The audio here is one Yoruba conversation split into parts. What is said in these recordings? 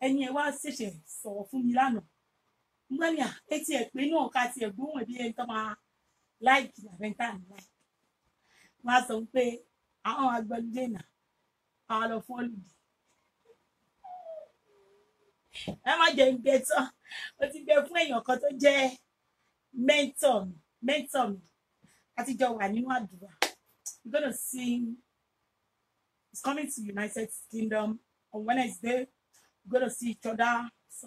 ẹni ẹ wá ṣẹ̀ṣẹ̀ sọ̀rọ̀ fún mi lánàá mo ní à etí ẹ pé náà ká tiẹ̀ gbóhùn ẹbí ẹni tó máa láìkì àbẹ́ńtà ní láìkì wọ́n á sọ pé àwọn agbẹnudé náà àwọn lọ fún olùdí ẹ má jẹ ìgbẹ tán ó ti gbé fún èèyàn kan tó jẹ́ mentor mi àtijọ́ wà nínú àdúrà we're gonna sing. He's coming to United Kingdom on Wednesday. We're gonna see each other. So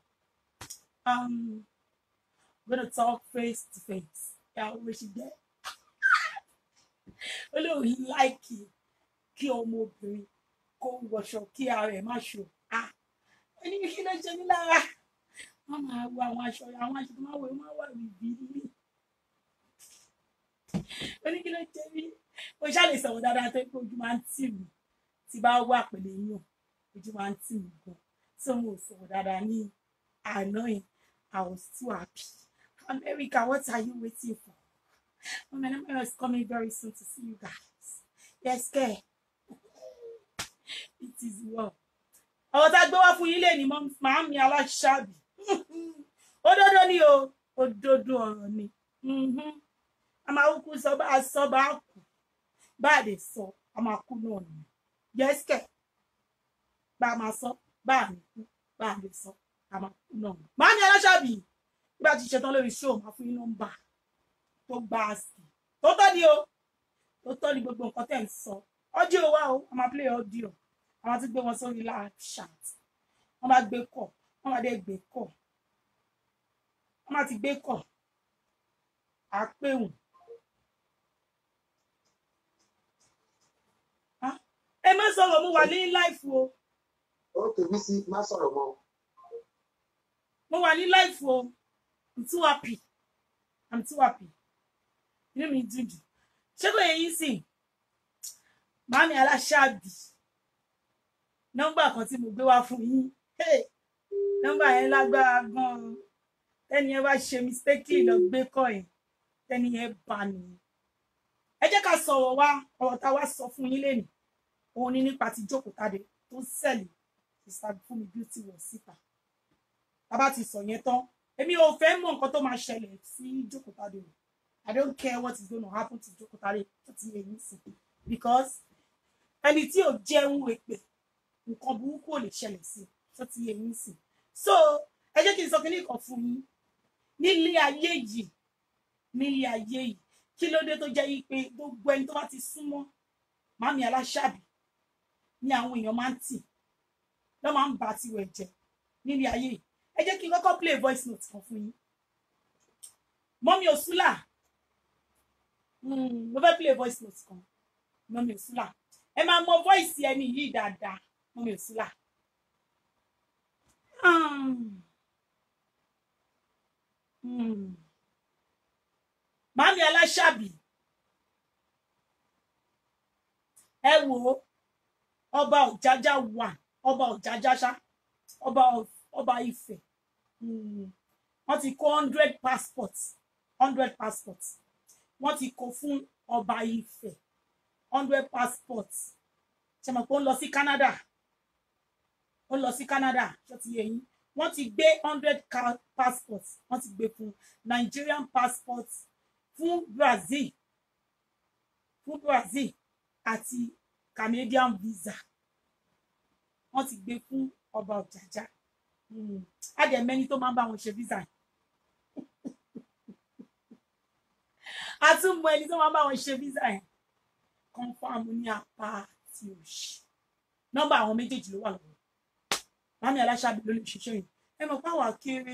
we're gonna talk face to face. Yeah, we should get. Olórí láìkì kí ọmọbìnrin kó wọṣọ kí ara ẹ̀ má ṣò. Ẹni kí ló jẹ ní lára? Wọ́n máa wo àwọn aṣọ tó máa wà rìbìrì. Ẹni kí ló jẹ ní? Mo ṣáà lè sọ̀rọ̀ dáadáa tó pé ojú máa ń tì mí tí bá wà pẹ̀lú yín ojú máa ń tì mí gan tí mo sọ̀rọ̀ dáadáa ní àná yẹn I was too happy. America, what are you waiting for? My mama is coming very soon to see you guys. Yes, ke. It is well. Ọ̀rọ̀ tá gbé wá fún yín lé ní Màámi Aláṣàbí. Òdodo ni o, òdodo ọ̀rọ̀ ni. A máa kú sọ bá a sọ bá a kú. Bá a lè sọ, a máa kú náà ni. Yes, ke. Bá a máa sọ, bá a ní kú, bá a lè sọ, a máa kú náà ni. Màámi Aláṣàbí, bí a ti ṣetán lórí show, máa fún yín nọ́mbà tó gbá a sí. Tó tọ́ ni o, tó tọ́ ni gbogbo nǹkan tẹ̀ ń sọ. Audio wa o, a máa play audio. A máa ti gbé wọn sórí live chat. Wọ́n máa gbé kọ̀, wọ́n máa dé gbé kọ̀. Wọ́n máa ti gbé kọ̀. Àpéhùn. Ẹ má sọ̀rọ̀ mo wà ní live o. Okay, Bísí, má sọ̀rọ̀ mọ́. Mo wà ní live o. I'm too happy. Inú mi dùn jù. Ṣé kò yẹ yín sìn? Màámi Aláṣàbí. Nọ́mbà kan tí mo gbé wá fún yín. Nọ́mbà yẹn lágbára gan-an. Tẹ́ni ẹ bá ṣe mistake lọ gbé kọ́ ẹ̀. Tẹ́ni ẹ bá nìyẹn. Ẹ jẹ́ ká sọ̀rọ̀ wá ọ̀rọ̀ tá wá sọ fún yín lénìí. Òun ni nípa ti Jókòó Tádé tó sẹ̀lì Sister Fúnmi Beauty wọ̀ síta. Tá bá ti sọ yẹn tán. Èmi ò fẹ́ mọ̀ nǹkan tó máa ṣẹlẹ̀ sí Jókòó Tádé o. I don't care what is going to happen to Jókòó Tádé tó ti yẹ yín sìn. Because ẹni tí ò jẹun èpè nǹkan burúkú ò lè ṣẹlẹ̀ sí tó ti yẹ yín sìn. So ẹ jẹ́ kí n sọ kíní kan fún yín. Nílé ayé yìí kí ló dé tó jẹ́ yí pé gbogbo ẹni tó bá ti súnmọ́ Màámi Aláṣàbí ni àwọn èèyàn máa ń tì lọ́ máa ń bá tiwẹ̀ jẹ́ nílé ayé yìí. Ẹ jẹ́ kí n kọ́kọ́ play voice note kan fún yín. Mọ́mí Òsúlà mo fẹ́ play voice note kan. Mọ́mí Òsúlà ẹ máa mọ voice ẹni yìí dáadáa. Mọ́mí Òsúlà. Màámi Aláṣàbí ẹ wò ó ọba Ọ̀jájá wà ọba Ọ̀jájá ṣá ọba Ifẹ̀ wọ́n ti kó 100 passports wọ́n ti kó fún ọba Ifẹ̀ 100 passports ṣe mọ̀ pé ó ń lọ sí Canada ṣé ti yé yín wọ́n ti gbé 100 passports wọ́n ti gbé fún Nigerian passports fún Brazil àti Canadian visa wọ́n ti gbé fún ọba Ọ̀jájá adẹ̀mẹ́ni tó máa ń bá wọn ṣe visa àtúmọ̀ ẹni tó máa ń bá wọn ṣe visa yẹn confam ní apá tí ó ṣe nọ́mbà àwọn méjèèjì ló wà lọ́wọ́ Màámi Aláṣàbí ló lè ṣiṣẹ́ yìí ẹ mọ̀ pé àwọn akéré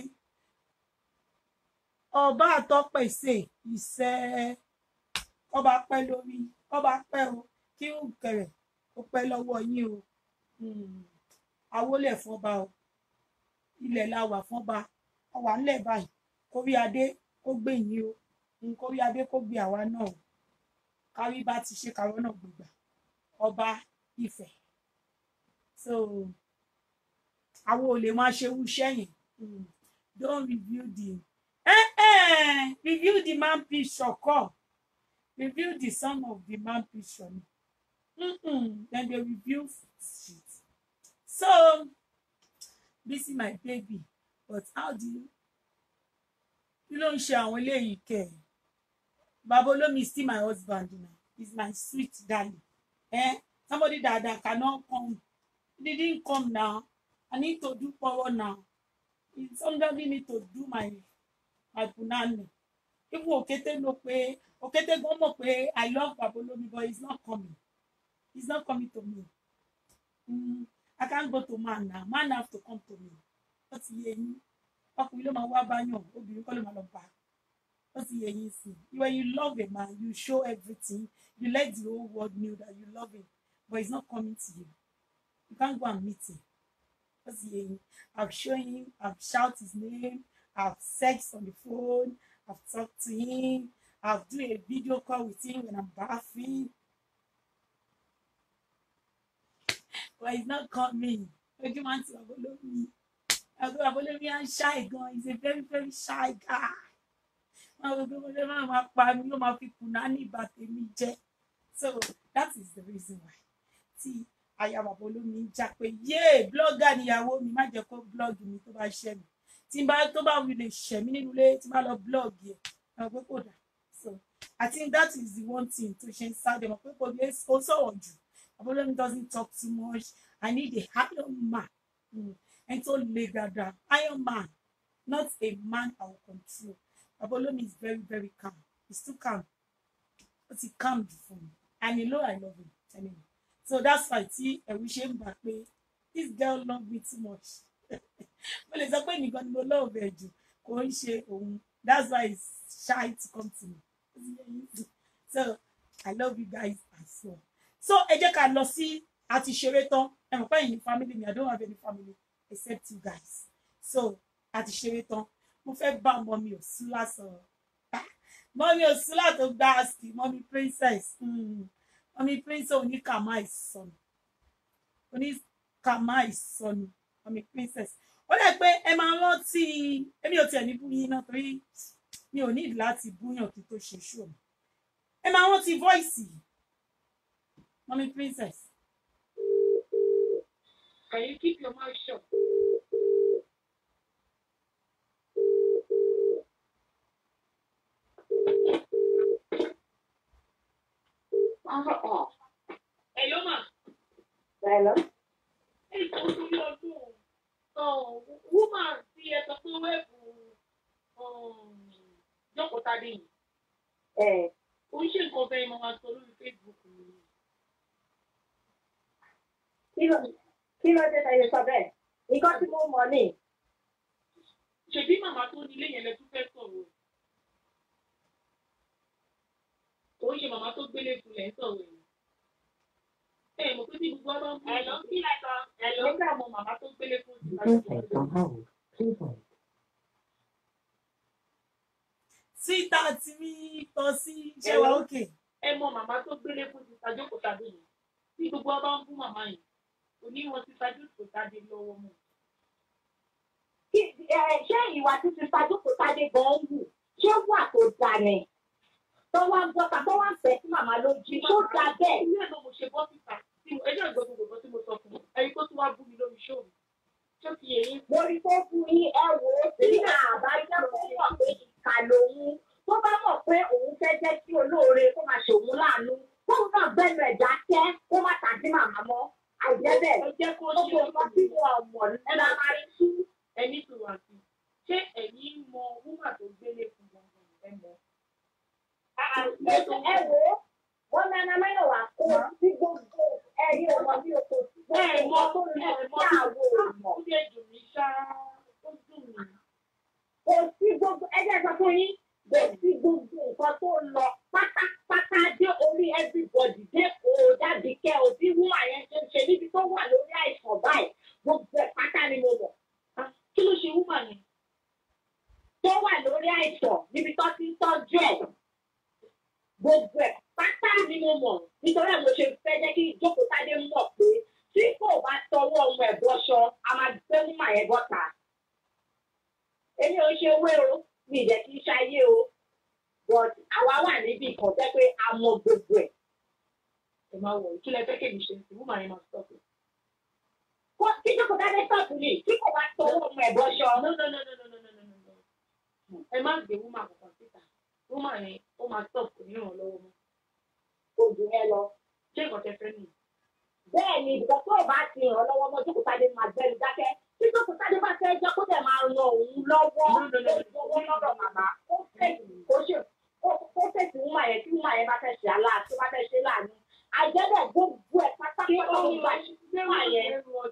ọba àtọ́pẹ̀sẹ̀ ìṣẹ́ ọba pẹ́ lórí ọba pẹ́ o kí ó kẹrẹ̀ ó pẹ́ lọ́wọ́ yín o awólẹ̀ fọ́ba o ilẹ̀ la wà fọ́ba ọwà ńlẹ̀ báyìí kórí adé kó gbé yín o kórí adé kó gbé àwa náà o kárí bá ti ṣe kàrọ́ náà gbogbo ọba Ifẹ̀ so àwọn ò lè máa ṣe wúṣẹ́ yẹn don't review the man picture call review the son of the man picture then they review shit so Bisi my baby, but how do you kí ló ń ṣe àwọn eléyìí kẹ Baba Olomi is still my husband now. He's my sweet darling. Somebody that cannot come. He didn't come now. I need to do power now. Somebody need to do my punani. If Okete no pay, Okete go mo pay. I love Baba Olomi, but he's not coming. He's not coming to me. I can't go to man now. Man have to come to me. What's the ọkùnrin ló máa wá báyàn obìnrin kọ́ ló máa lọ bá ó ti yẹ yín sí when you love a man you show everything you let the whole world know that you love him but he's not coming to you you can't go and meet him ó ti yẹ yín I've shown him I've shout his name I've sex on the phone I've talked to him I've do a video call with him when I'm bathing but he's not coming ojú máa ń ti wà lómi. Baba Olomi is shy guy. He's a very, very shy guy. So that is the reason why. See, I am Baba Olomi Jack. Yeah, blogger níyàwó mi má jẹ́ kó blog mi tó bá share mi. Tí bá tó bá wí lè share mi nínú ilé tí bá lọ blog yẹ. So I think that is the one thing to change Saturday. My people also on you. Baba Olomi doesn't talk too much. I need a iron man. And so Legada, Iron Man, not a man I will control. Baba Olomi is very, very calm. He's too calm. But he calmed before me. And you know I love him. Anyway. So that's why I wish him back. This girl loves me too much. Well, it's a when you got no love. That's why he's shy to come to me. So I love you guys as well. So ẹ jẹ́ ká lọ sí àti ṣeré tán. Ẹ mọ̀ pé ẹ̀yin family mi, I don't have any family except you guys. So àti ṣeré tán. Mo fẹ́ bá Mommy Osula sọ̀rọ̀. Mommy Osula tó gbá àsìkò Mommy Princess. Mommy Princess oníkàmá ìsọnù. Oníkàmá ìsọnù. Mommy Princess. Ó dẹ̀ pé ẹ máa rántí èmi ò tiẹ̀ ní bú yín náà torí mi ò ní láti búyàn kí tó ṣe ṣó. Ẹ máa rántí voice yìí. Mommy Princess. Can you keep your mouth shut? Off. Hello, ma. Hello. Hey, what do you do? Oh, woman, see a couple of Jokotadi. We should go pay Mama to Facebook. Kí ló dé tẹ́yẹ sọ bẹ́ẹ̀? Nǹkan tí mo mọ̀ ni. Ṣebí màmá tó nílé yẹn lẹ tún fẹ́ sọ̀rọ̀. Kò ń ṣe màmá tó gbélé fún lẹ́ ń sọ̀rọ̀ yìí. Ẹ mọ̀ pé tí gbogbo ọba ń bú ẹ̀lọ́ kí láìka ẹ̀lọ́ nígbà mọ màmá tó gbélé fún síta tí mi tọ́ sí ṣé wa òkè. Ẹ mọ màmá tó gbélé fún ti Jókòó Tádé yìí. Tí gbogbo ọba ń bú màmá yìí. Oníwọ̀n ti Jókòó Tádé lọ́wọ́ mọ̀. Ṣé ìwà tí ti Jókòó Tádé gan ń wù? Ṣé wà tó da ni? Tó wá ń gbọ́ta tó wá ń fẹ́ sí màmá lójú tó da bẹ́ẹ̀. Ilé ẹ̀ ló mo ṣe bọ́ síta. Ẹjọ́ ìgbọ́dọ̀ gbogbo tí mo sọ fún un. Ẹni tó tún wá bú mi lórí ṣóò mi. Ṣé kí èyí? Mo rí tó fún yín ẹ wò ó sí àbájá tó mọ̀ pé ìkà lòun. Tó bá mọ̀ pé òun fẹ́ jẹ́ kí olóore kó máa ṣòun láàánú. Tóun náà gbẹ́nu ẹ̀ dákẹ́ kó má tàbí màmá mọ́. Àìjẹ́bẹ̀ ó kò sọ sí wọn mọ̀ nígbà máa rí tú. Ẹni tó wà sí. Ṣé ẹ̀yin mọ wúmà tó gbélé fún gbọ̀ngàn ẹ mọ̀? Ẹ wò ó, wọ́n nana mẹ́rin wà kó sí gbogbo ẹ̀yin ọmọ bí o kò sí gbogbo tó ń lọ sí àwọ̀ ọmọ. Ó lè dùn mí ṣá. Ó dùn mí. Kò sí gbogbo ẹgbẹ́ sọ fún yín. Kò sí gbogbo nǹkan tó ń lọ pátápátá dé orí everybody dé kò dàbí kẹ́ ò bí wúmà yẹn ṣe ń ṣe níbi tó wà lórí àìsàn báyìí. Gbogbo ẹ̀ pátá ni mo mọ̀. Kí ló ṣe wúmà yẹn? Tó wà lórí àìsàn níbi tó ti ń tọ́jú ẹ̀. Gbogbo ẹ̀ pátá ni mo mọ̀ nítorí ẹ̀ mo ṣe fẹ́ jẹ́ kí Jókòó Tádé mọ̀ pé tí kò bá tọwọ́ ọmọ ẹ̀ bọ́ṣọ a máa gbé wúmà yẹn bọ́ta. Èmi ò ṣe wé o, mi ì jẹ́ kí n ṣayé o, but àwa wà níbi kan jẹ́ pé a mọ gbogbo ẹ̀. Ẹ máa wọ̀ kí lẹ fẹ́ kébi ṣe sí wúmà yẹn máa stop. Kí Jókòó Tádé stop ni tí kò bá owó lọ́dọ̀ màmá ó fèsì wúmà yẹn tí wúmà yẹn bá fẹ́ ṣe aláàtí tó bá fẹ́ ṣe láàánú àjẹ́bẹ̀ gbogbo ẹ̀ pátápátá ló gbà wúmà yẹn.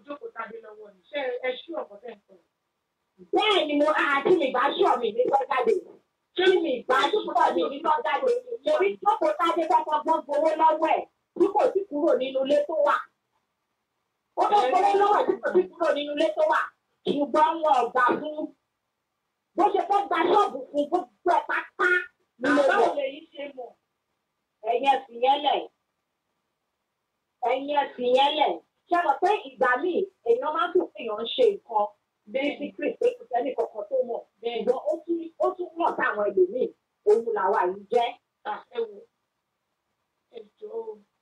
Bẹ́ẹ̀ ni mo àti mi bá ṣọ̀ mi ní sọ́jáde tí mi bá ṣọ̀ mi ní sọ́jáde torí jókòó tájé kọ́kọ́ gbogbo owó lọ́wọ́ ẹ̀ tí kò sí kúrò nínú ilé tó wà. Ó tó gbowó lọ́wọ́ tí kò sí kúrò nínú ilé tó wà ṣùgbọ́n wọn ò gbà fún bó ṣe fẹ́ gba ṣọ́ọ̀bù fún gbogbo ẹ̀ pátá nílé rẹ̀. Báwo lè yí ṣe mọ̀? Ẹ̀yin ẹ̀sìn yẹn lẹ̀. Ṣé mo pé ìgbà míì èèyàn máa ń tún èèyàn ṣe nǹkan bẹ́ẹ̀sìkì pé kò sẹ́ni kankan tó mọ̀ ṣùgbọ́n ó tún mọ̀ táwọn ẹlòmíì òun làwa yìí jẹ́. Ẹ wo ẹjọ́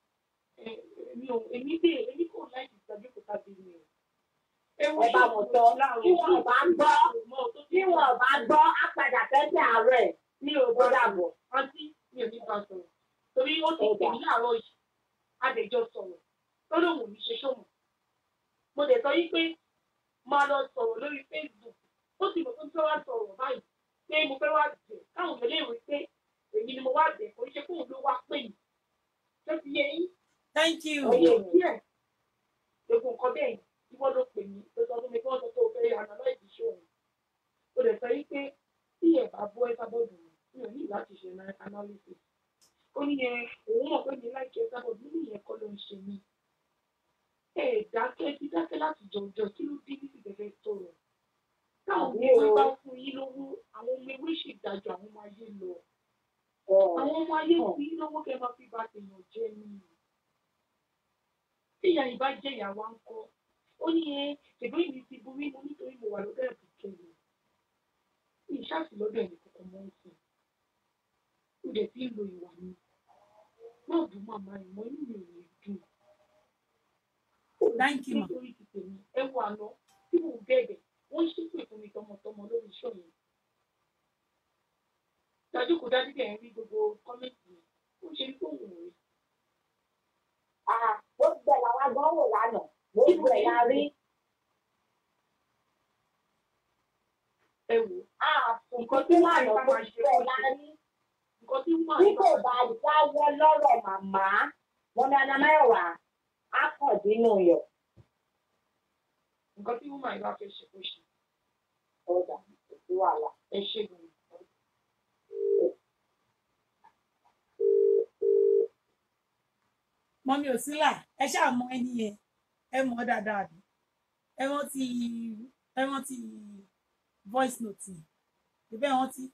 èmi kò láì ìgbàgbé kò tàbí mi o. Ẹ bá wọn sọ tí wọn bá gbọ́ á padà tẹ́tẹ́ àárẹ̀ ní ògbó dàbọ̀. Àǹtí mi ò ní bá sọ̀rọ̀ torí ó ti pè mí láàárọ̀ yìí àdèjọ sọ̀rọ̀ tó lóun ò ní ṣe ṣòmọ̀. Mo dẹ̀ sọ yí pé máa lọ sọ̀rọ̀ lórí Facebook ó sì mọ̀ pé mo fẹ́ wá sọ̀rọ̀ báyìí pé mo fẹ́ wá bẹ̀ káwọn èèyàn lè rí pé èmi ni mo wá bẹ̀ kò ní ṣe fóun ló wá pè mí. Ṣé ti yé yín? Thank you. Òye díẹ̀ egun nǹkan bẹ́ẹ̀ ni wọ́n ló pè mí ló sọ fún mi kí wọ́n sọ pé o fẹ́ analyze iṣẹ́ òun. Mo dẹ̀ sọ yí pé tí ẹ̀ bá bọ́ ẹ́sà bọ́ọ̀dù mi ò ní láti ṣe analysis. Ó ní òun mọ̀ pé mi láì ṣe ẹ́sà bọ́ọ̀dù mi ìyẹn kọ́ ló ń ṣe mí. Dídákẹ́ láti jọjọ kí ló dé níbi gẹ́gẹ́ sọ̀rọ̀. Táwọn ọmọ ewé bá fún yín lówó, àwọn ọmọ ewé ṣèdájọ́ àwọn ọmọ ayé lọ. Àwọn ọmọ ayé fún yín lówó kẹ́ máa fi bá tèèyàn jẹ́ mi. Tí ìyá yìí bá jẹ́ ìyàwó ń kọ́, ó ní ṣègbè mi ti borí mo nítorí mo wà lọ́dọ̀ ẹ̀bùn kẹlẹ̀. Ìṣáàsì lọ́dọ̀ ẹ̀mí kankan mọ́ ń sìn. Ó dẹ̀ ti ń lo ìwà mi. Má bù màmá ìmọ̀ inú mi ò ní dùn. Thank you, ma. Ẹ wo àná tí mo bẹ̀rẹ̀ wọ́n ṣépè fún mi tọmọtọmọ lórí iṣẹ́ yẹn. Dájú kò dájú kẹ̀ ń rí gbogbo kọ́mẹ́ǹtì yẹn. Ó ṣe ní kóhùn rẹ̀. Ó gbẹ làwọn agbọ́n wò lánàá. Ó gbẹ la rí. Ẹ wò. Nǹkan tí wọ́n àná kò gbẹ la rí. Bí kò bá jáwọ́ lọ́rọ̀ màmá, wọn ní Anamáyọ̀wá á kàn dínú yọ̀. Nǹkan tí wọ́n máa ń bá fẹ́ ṣe kó ṣe. Ọ̀dà kò sí wàhálà. Ẹ ṣe gan-an. Mọ́mí Òsínlà ẹ ṣáà mọ ẹni yẹn ẹ mọ̀ dáadáa bí ẹ rántí voice note ìbẹ́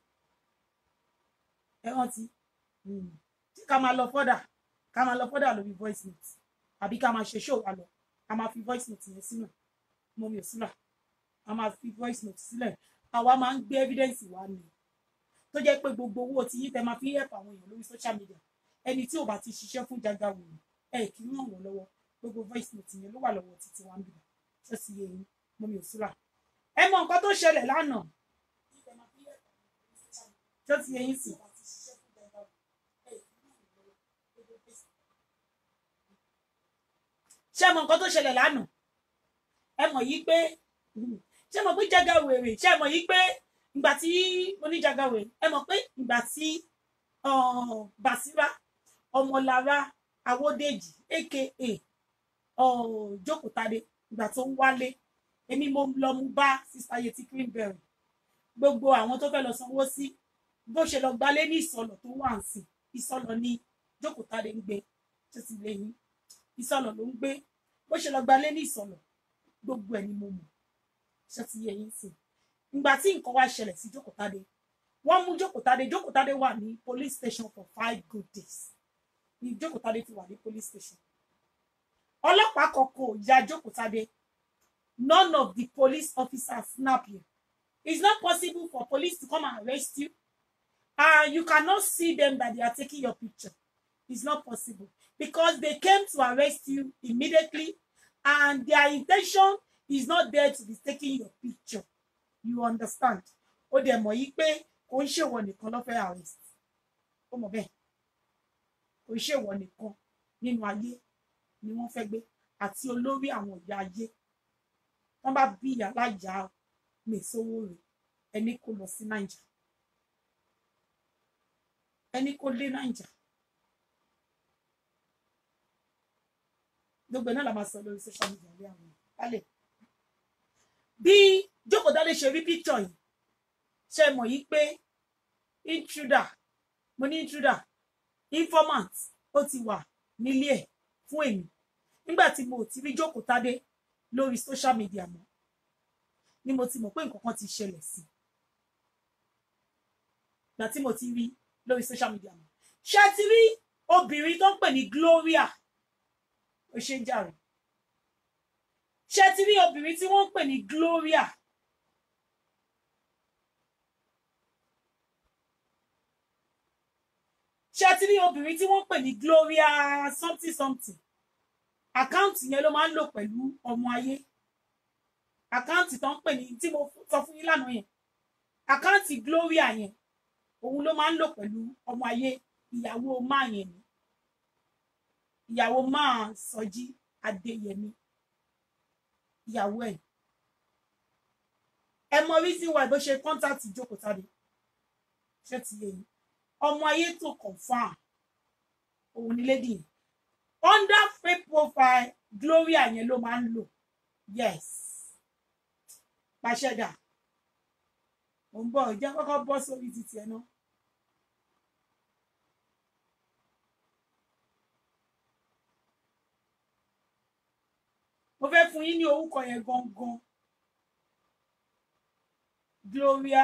rántí ká máa lọ fọ́dà lórí voice note àbí ká máa ṣe show wa lọ a máa fi voice note yẹn sínú Mọ́mí Òsínlà a máa fi voice note sílẹ̀ àwa máa ń gbé evidence wa ni tó jẹ́ pé gbogbo owó tí yín tẹ máa fi help àwọn èèyàn lórí social media ẹni tí ò bá ti ṣiṣẹ́ fún Jagaworo kì í ràn wọ́n lọ́wọ́ gbogbo voice note yẹn ló wà lọ́wọ́ títí wa ń bìbà ṣé sì yẹ yín Mọ́mí Òsínlà ẹ mọ nǹkan tó ṣẹlẹ̀ lánàá ṣé ti yẹ yín sí ṣé mọ nǹkan tó ṣẹlẹ̀ lánàá ẹ mọ̀ yí pé ṣé mọ̀ pé Jagaworo ṣé mọ̀ yí pé ìgbà tí mo ní Jagaworo ẹ mọ̀ pé ìgbà tí Basira Ọmọlára Awódèjì aka Jókòtadé ìgbà tó ń wálé èmi mo lọ mú bá Sister Yeti Greenberry gbogbo àwọn tó fẹ́ lọ sanwó sí bó ṣe lọ gbalé ní ìsọlọ̀ tó wà ń sìn ìsọlọ̀ ní Jókòtadé ń gbé tó ti lè yín ìsọlọ̀ ló ń gbé bó ṣe lọ gbalé ní ìsọlọ̀ gbogbo ẹ̀ ni mo mọ̀ ṣé ti yẹ yín sìn ìgbà tí nǹkan wá ṣẹlẹ̀ sí Jókòtadé wọ́n mú Jókòtadé wà ní police station for 5 good days ní Jókòtadé ti wà ní police station ọlọ́pàá kọ̀ọ̀kan ò ya Jókòtadé none of the police officers snap you it's not possible for police to come and arrest you you cannot see them that they are taking your picture it's not possible because they came to arrest you immediately and their intention is not there to be taking your picture you understand ó dẹ̀ mọ̀ yí pé kò ń ṣèwọ nìkan ló fẹ́ arrest ó mọ̀ bẹ́ẹ̀ kò ń ṣèwọ nìkan nínú ayé ni wọ́n fẹ́ gbé àti olórí àwọn ìyá ayé wọ́n bá bí ìyá láyà Mèsówórè ẹni kó lọ sí Naija, ẹni kó dé Naija. Gbogbo náà la máa sọ lórí social media rí àwọn alẹ́. Bí Jókòó Tádé ṣe rí picture yìí, ṣe mọ̀ yìí pé intruder, mo ní intruder, informant ó ti wà nílé ẹ̀ fún èmi nígbà tí mo ti rí Jókòó Tádé lórí social media mọ́, ni mo ti mọ̀ pé nǹkan kan ti ṣẹlẹ̀ sí ìgbà tí mo ti rí lórí social media mọ́. Ṣé ti rí obìnrin tó ń pè ní Gloria ó ṣe ń jàre? Ṣé ti rí obìnrin tí wọ́n ń pè ní Gloria? Ṣé ti rí obìnrin tí wọ́n ń pè ní Gloria something something? Àkáǹtì yẹn ló máa ń lò pẹ̀lú ọmọ ayé. Àkáǹtì tó ń pè ní tí mo sọ fún yín lánàá yẹn, àkáǹtì Gloria yẹn òun ló máa ń lò pẹ̀lú ọmọ ayé, ìyàwó máa yẹn ni, ìyàwó máa Sọjí Adéyẹmí, ìyàwó ẹ̀. Ẹ mọ reason why bó ṣe contact Jókòó Tádé, ṣé ti yé yín? Ọmọ ayé tó confirm òun ni lady yẹn. Under fake profile Gloria yẹn ló máa ń lò. Yes. Pàṣẹdà. Mo ń bọ̀ jẹ́ kọ́kọ́ bọ́ sórí títí ẹ̀ náà. Mo fẹ́ fún yín ní orúkọ yẹn gangan. Gloria.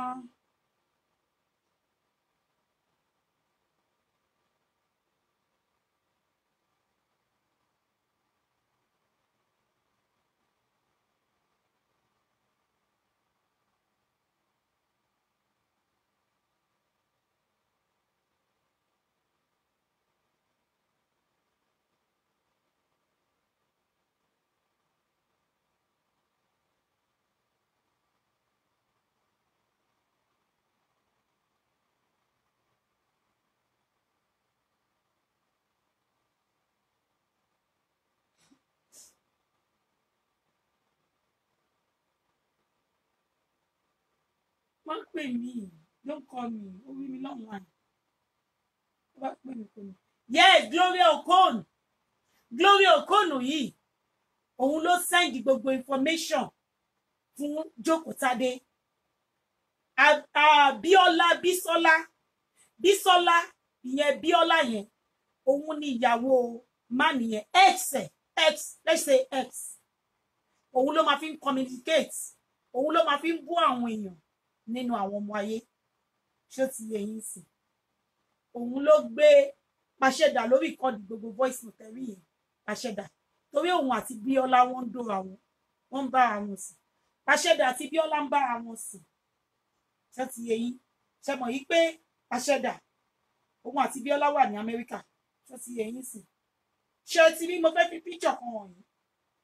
Má pè mí, don't call me, ó rí mi online. Má pè mí pè mí. Yes, Gloria Okon. Gloria Okon yìí, òun ló send gbogbo information fún Jókòó Tádé. Bíọ́lá Bísọ́lá ìyẹn Bíọ́lá yẹn, òun ni ìyàwó man yẹn, let's say ex. Òun ló máa fi ń communicate, òun ló máa fi ń bú àwọn èèyàn nínú àwọn ọmọ ayé. Ṣé ti yé yín sí? Òun ló gbé Pàṣẹdà lórí ìkọdì gbogbo voice note rí yẹn. Pàṣẹdà torí òun àti Bíọ́lá wọ́n ń dóra wọn ń bá àwọn sùn. Pàṣẹdà àti Bíọ́lá ń bá àwọn sùn. Ṣé ti yé yín? Ṣé mọ̀ yí pé Pàṣẹdà òun àti Bíọ́lá wà ní Amẹ́ríkà? Ṣé ti yé yín sí? Ṣé ti rí mo fẹ́ fi picture kan hàn yín?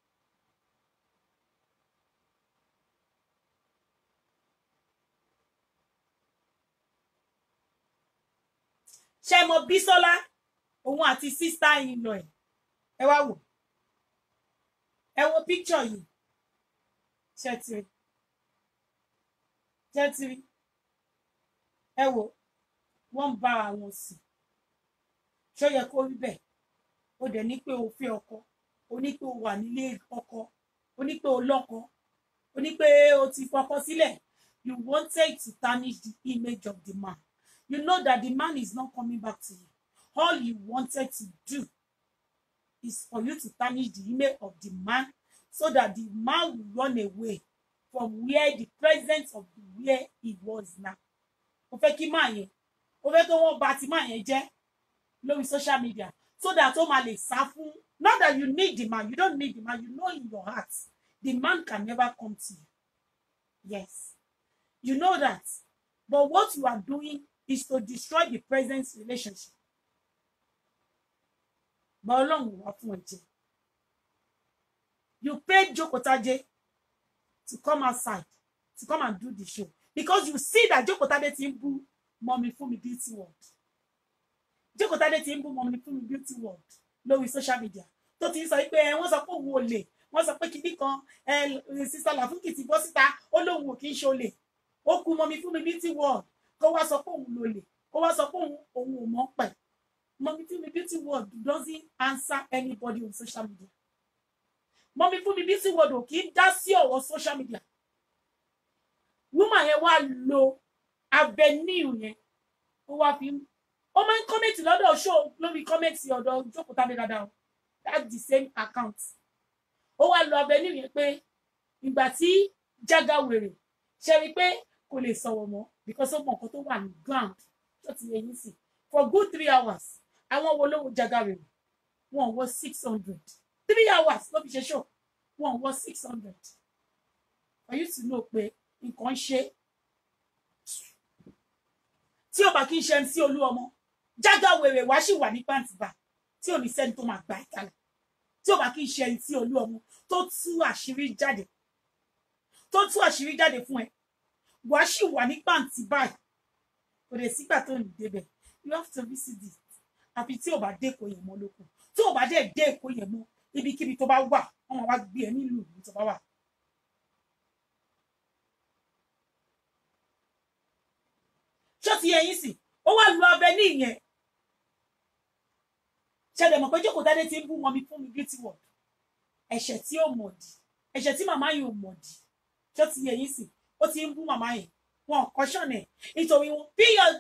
Ṣé mọ Bísọ́lá òun àti sister in law ẹ wá wò, ẹ wo picture yìí. Ṣé ti rí ẹ wò, wọ́n ń bá àwọn sùn. Ṣó yẹ kó rí bẹ́ẹ̀? Ó dẹ̀ ní pé o fẹ́ ọkọ, ó ní pé o wà nílé ọkọ, ó ní pé o lọ́kọ, ó ní pé o ti fọkọ sílẹ̀. You wanted to tarnish the image of the man. You know that the man is not coming back to you. All you wanted to do is for you to tarnish the image of the man so that the man will run away from where the presence of where he was now. Ó fẹ́ kí máa yẹn, ó fẹ́ kí wọ́n bá ti máa yẹn jẹ́ lórí social media so that ó máa lè sá fún. Not that you need the man, you don't need the man. You know in your heart the man can never come to you. Yes, you know that. But what you are doing is to destroy the present relationship. But Ọlọ́run wá fún ẹ. You paid Jókòó Tádé to come outside, to come and do the show. Because you see that Jókòó Tádé ti ń bú Mommy Funmi Beauty World. Jókòó Tádé ti ń bú Mommy Funmi Beauty World lórí social media. Tó ti ń sọ pé wọ́n sọ pé òun ò lè. Wọ́n sọ pé kinní kan, Sister Lafuki ti bọ́ síta, ó lóun ò kí ń ṣolè. ó kú Mọ́mì Fúnmi Beauty World kó wá sọ pé òun ló lè kó wá sọ pé òun ò mọ̀ pẹ̀. Mọ́mì Fúnmi Beauty World doesn't answer anybody on social media. Mọ́mì Fúnmi Beauty World ò kì í dá sí ọ̀rọ̀ social media. Woman yẹn wá lo avenue yẹn ó wá fi ó máa ń kọ́mẹ̀tì lọ́dọ̀ show lórí kọ́mẹ̀tì ọ̀dọ̀ Jókòó Tádé dáadáa o. That's the same account. Ó wá lo avenue yẹn pé ìgbà tí Jagawere ṣe rí pé kò lè sọ̀rọ̀ mọ́ because ó mọ nǹkan tó wà ní ground tó ti yẹ yín sí for good 3 hours àwọn wo lówó Jagawere wọn wọ 600 3 hours ló fi ṣe show wọn wọ 600 for you to know pé nǹkan ṣe tí ó bá kí n ṣe MC Olúọmọ Jagawere wá sì wà ní pàǹtìbà tí ò ní sẹ́ni tó máa gbà ìkàlẹ̀ tí ó bá kí n ṣe MC Olúọmọ tó tú àṣírí jáde fún ẹ wàá sì wà ní pàǹtì báyìí kò dé sígbà tó ń débẹ̀ you have to visit it àfi tí ò bá dé Èkó yẹn mọ́ lókun tí ò bá dé Èkó yẹn mọ́ ibikíbi tó bá wà wọ́n wá gbé ẹ nílùú ìlú tó bá wà. ṣó ti yẹ yín sí ó wá lu abẹ ní ìyẹn ṣẹlẹ̀ mọ̀ pé Jókòó Tádé ti ń bú Mọ́mì Fúnmi Beauty World ẹ̀ṣẹ̀ tí ó mọ̀ dì ẹ̀ṣẹ̀ tí màmá yìí ò mọ̀ dì ṣó ti yẹ yín sí ó ti ń bú màmá yẹn wọn kọ́ṣọ̀nà ẹ̀ nítorí wọn pay your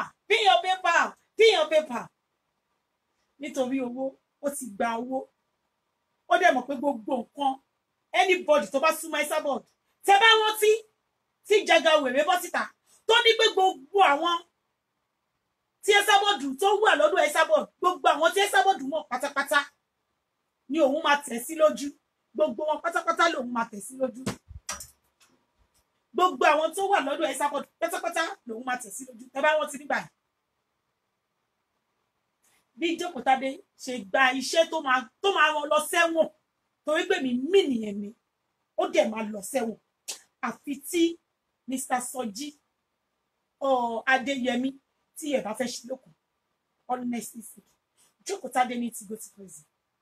paper nítorí owó ó ti gba owó ó dẹ̀ mọ̀ pé gbogbo nǹkan anybody tó bá súnmọ́ Esabod tẹ bá rántí tí Jagawere bọ́ síta tó ní pé gbogbo àwọn tí Esabod tó wà lọ́dọ̀ Esabod gbogbo àwọn tí Esabod mọ̀ pátápátá ni òun máa tẹ̀ sí lójú gbogbo wọn pátápátá lòun máa tẹ̀ sí lójú gbogbo àwọn tó wà lọ́dọ̀ Esabod pátápátá lòun máa tẹ̀ sí lójú ẹ bá wọn ti nígbà bí Jókòó Tádé ṣe gba iṣẹ́ tó máa rán lọ sẹ́wọ̀n torí pé mi nìyẹn ni ó dẹ̀ máa lọ sẹ́wọ̀n àfi tí Mr. Soji Adéyẹmí tí ẹ bá fẹ́ ṣe lókun honestly Jókòó Tádé ní to go to prison.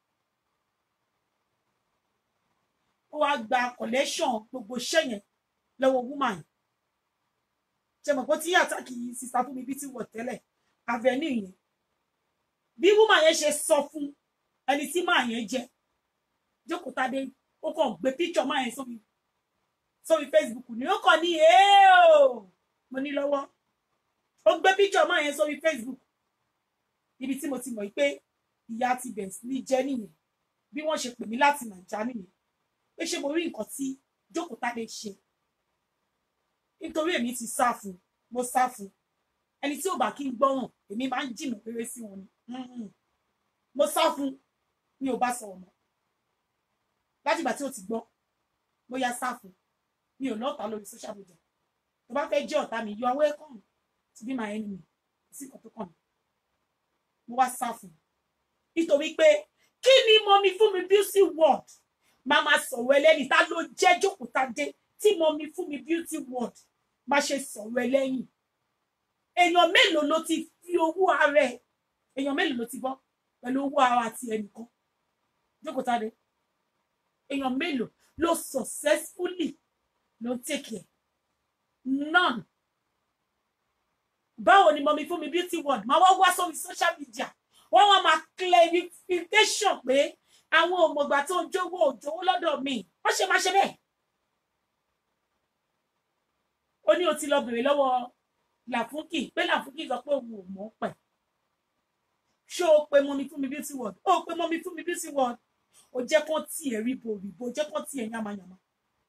Ó wá gba collection gbogbo iṣẹ́ yẹn lọ́wọ́ woman ṣe mọ̀ pé tí àtàkì Sister Fúnmi Beauty World tẹ́lẹ̀ avenue yẹn bí woman yẹn ṣe sọ fún ẹni tí máa yẹn jẹ Jókòó Tádé ó kàn gbé picture máa yẹn sórí Facebook ni ó kàn ní mo ní lọ́wọ́ ó gbé picture máa yẹn sórí Facebook ibi tí mo ti mọ̀ pé ìyá ti bẹ̀rẹ̀ sí ní jẹ́ nìyẹn bí wọ́n ṣe pè mí láti Nàìjíríà nìyẹn pé ṣé mo rí nǹkan tí Jókòó Tádé ṣe nítorí èmi ti sá fún mo sá fún ẹni tí ò bá kí n gbọ́ràn èmi máa ń jìnnà péré sí wọn ni mo sá fún mi ò bá sọ̀rọ̀ mọ́ láti ìgbà tí ó ti gbọ́ bóyá sá fún mi ò lọ́ọ̀tá lórí social media tó bá fẹ́ jẹ́ ọ̀tá mi you are welcome to be my enemy sí nǹkan tó kàn mí mo wá sá fún nítorí pé kí ni Mọ́mì Fúnmi Beauty World máa ma sọ̀rọ̀ ẹlẹ́ni tá ló jẹ́ Jókòó Tádé tí Mọ́mì Fúnmi Beauty World máa ṣe sọ̀rọ̀ ẹlẹ́yìn èèyàn mélòó ló ti fi owó ara ẹ̀ èèyàn mélòó ló ti bọ́ pẹ̀lú owó ara àti ẹnìkan Jókòó Tádé èèyàn mélòó ló successfully ló take care none báwo ni Mọ́mì Fúnmi Beauty World máa wá sórí social media wọ́n wá máa clarification pé àwọn òmùgbà tó ń jówó òjòwó lọ́dọ̀ mi wọ́n ṣe máa ṣe bẹ́ẹ̀ ó ní o ti lọ bèrè lọ́wọ́ Làfúnkì pé Làfúnkì sọ pé òun ò mọ̀ pẹ̀ ṣé o pe Mọ́mì Fúnmi Beauty World ó pe Mọ́mì Fúnmi Beauty World ó jẹ́ kán tí ẹ̀ ríbo jẹ́ kán tí ẹ̀ yamayama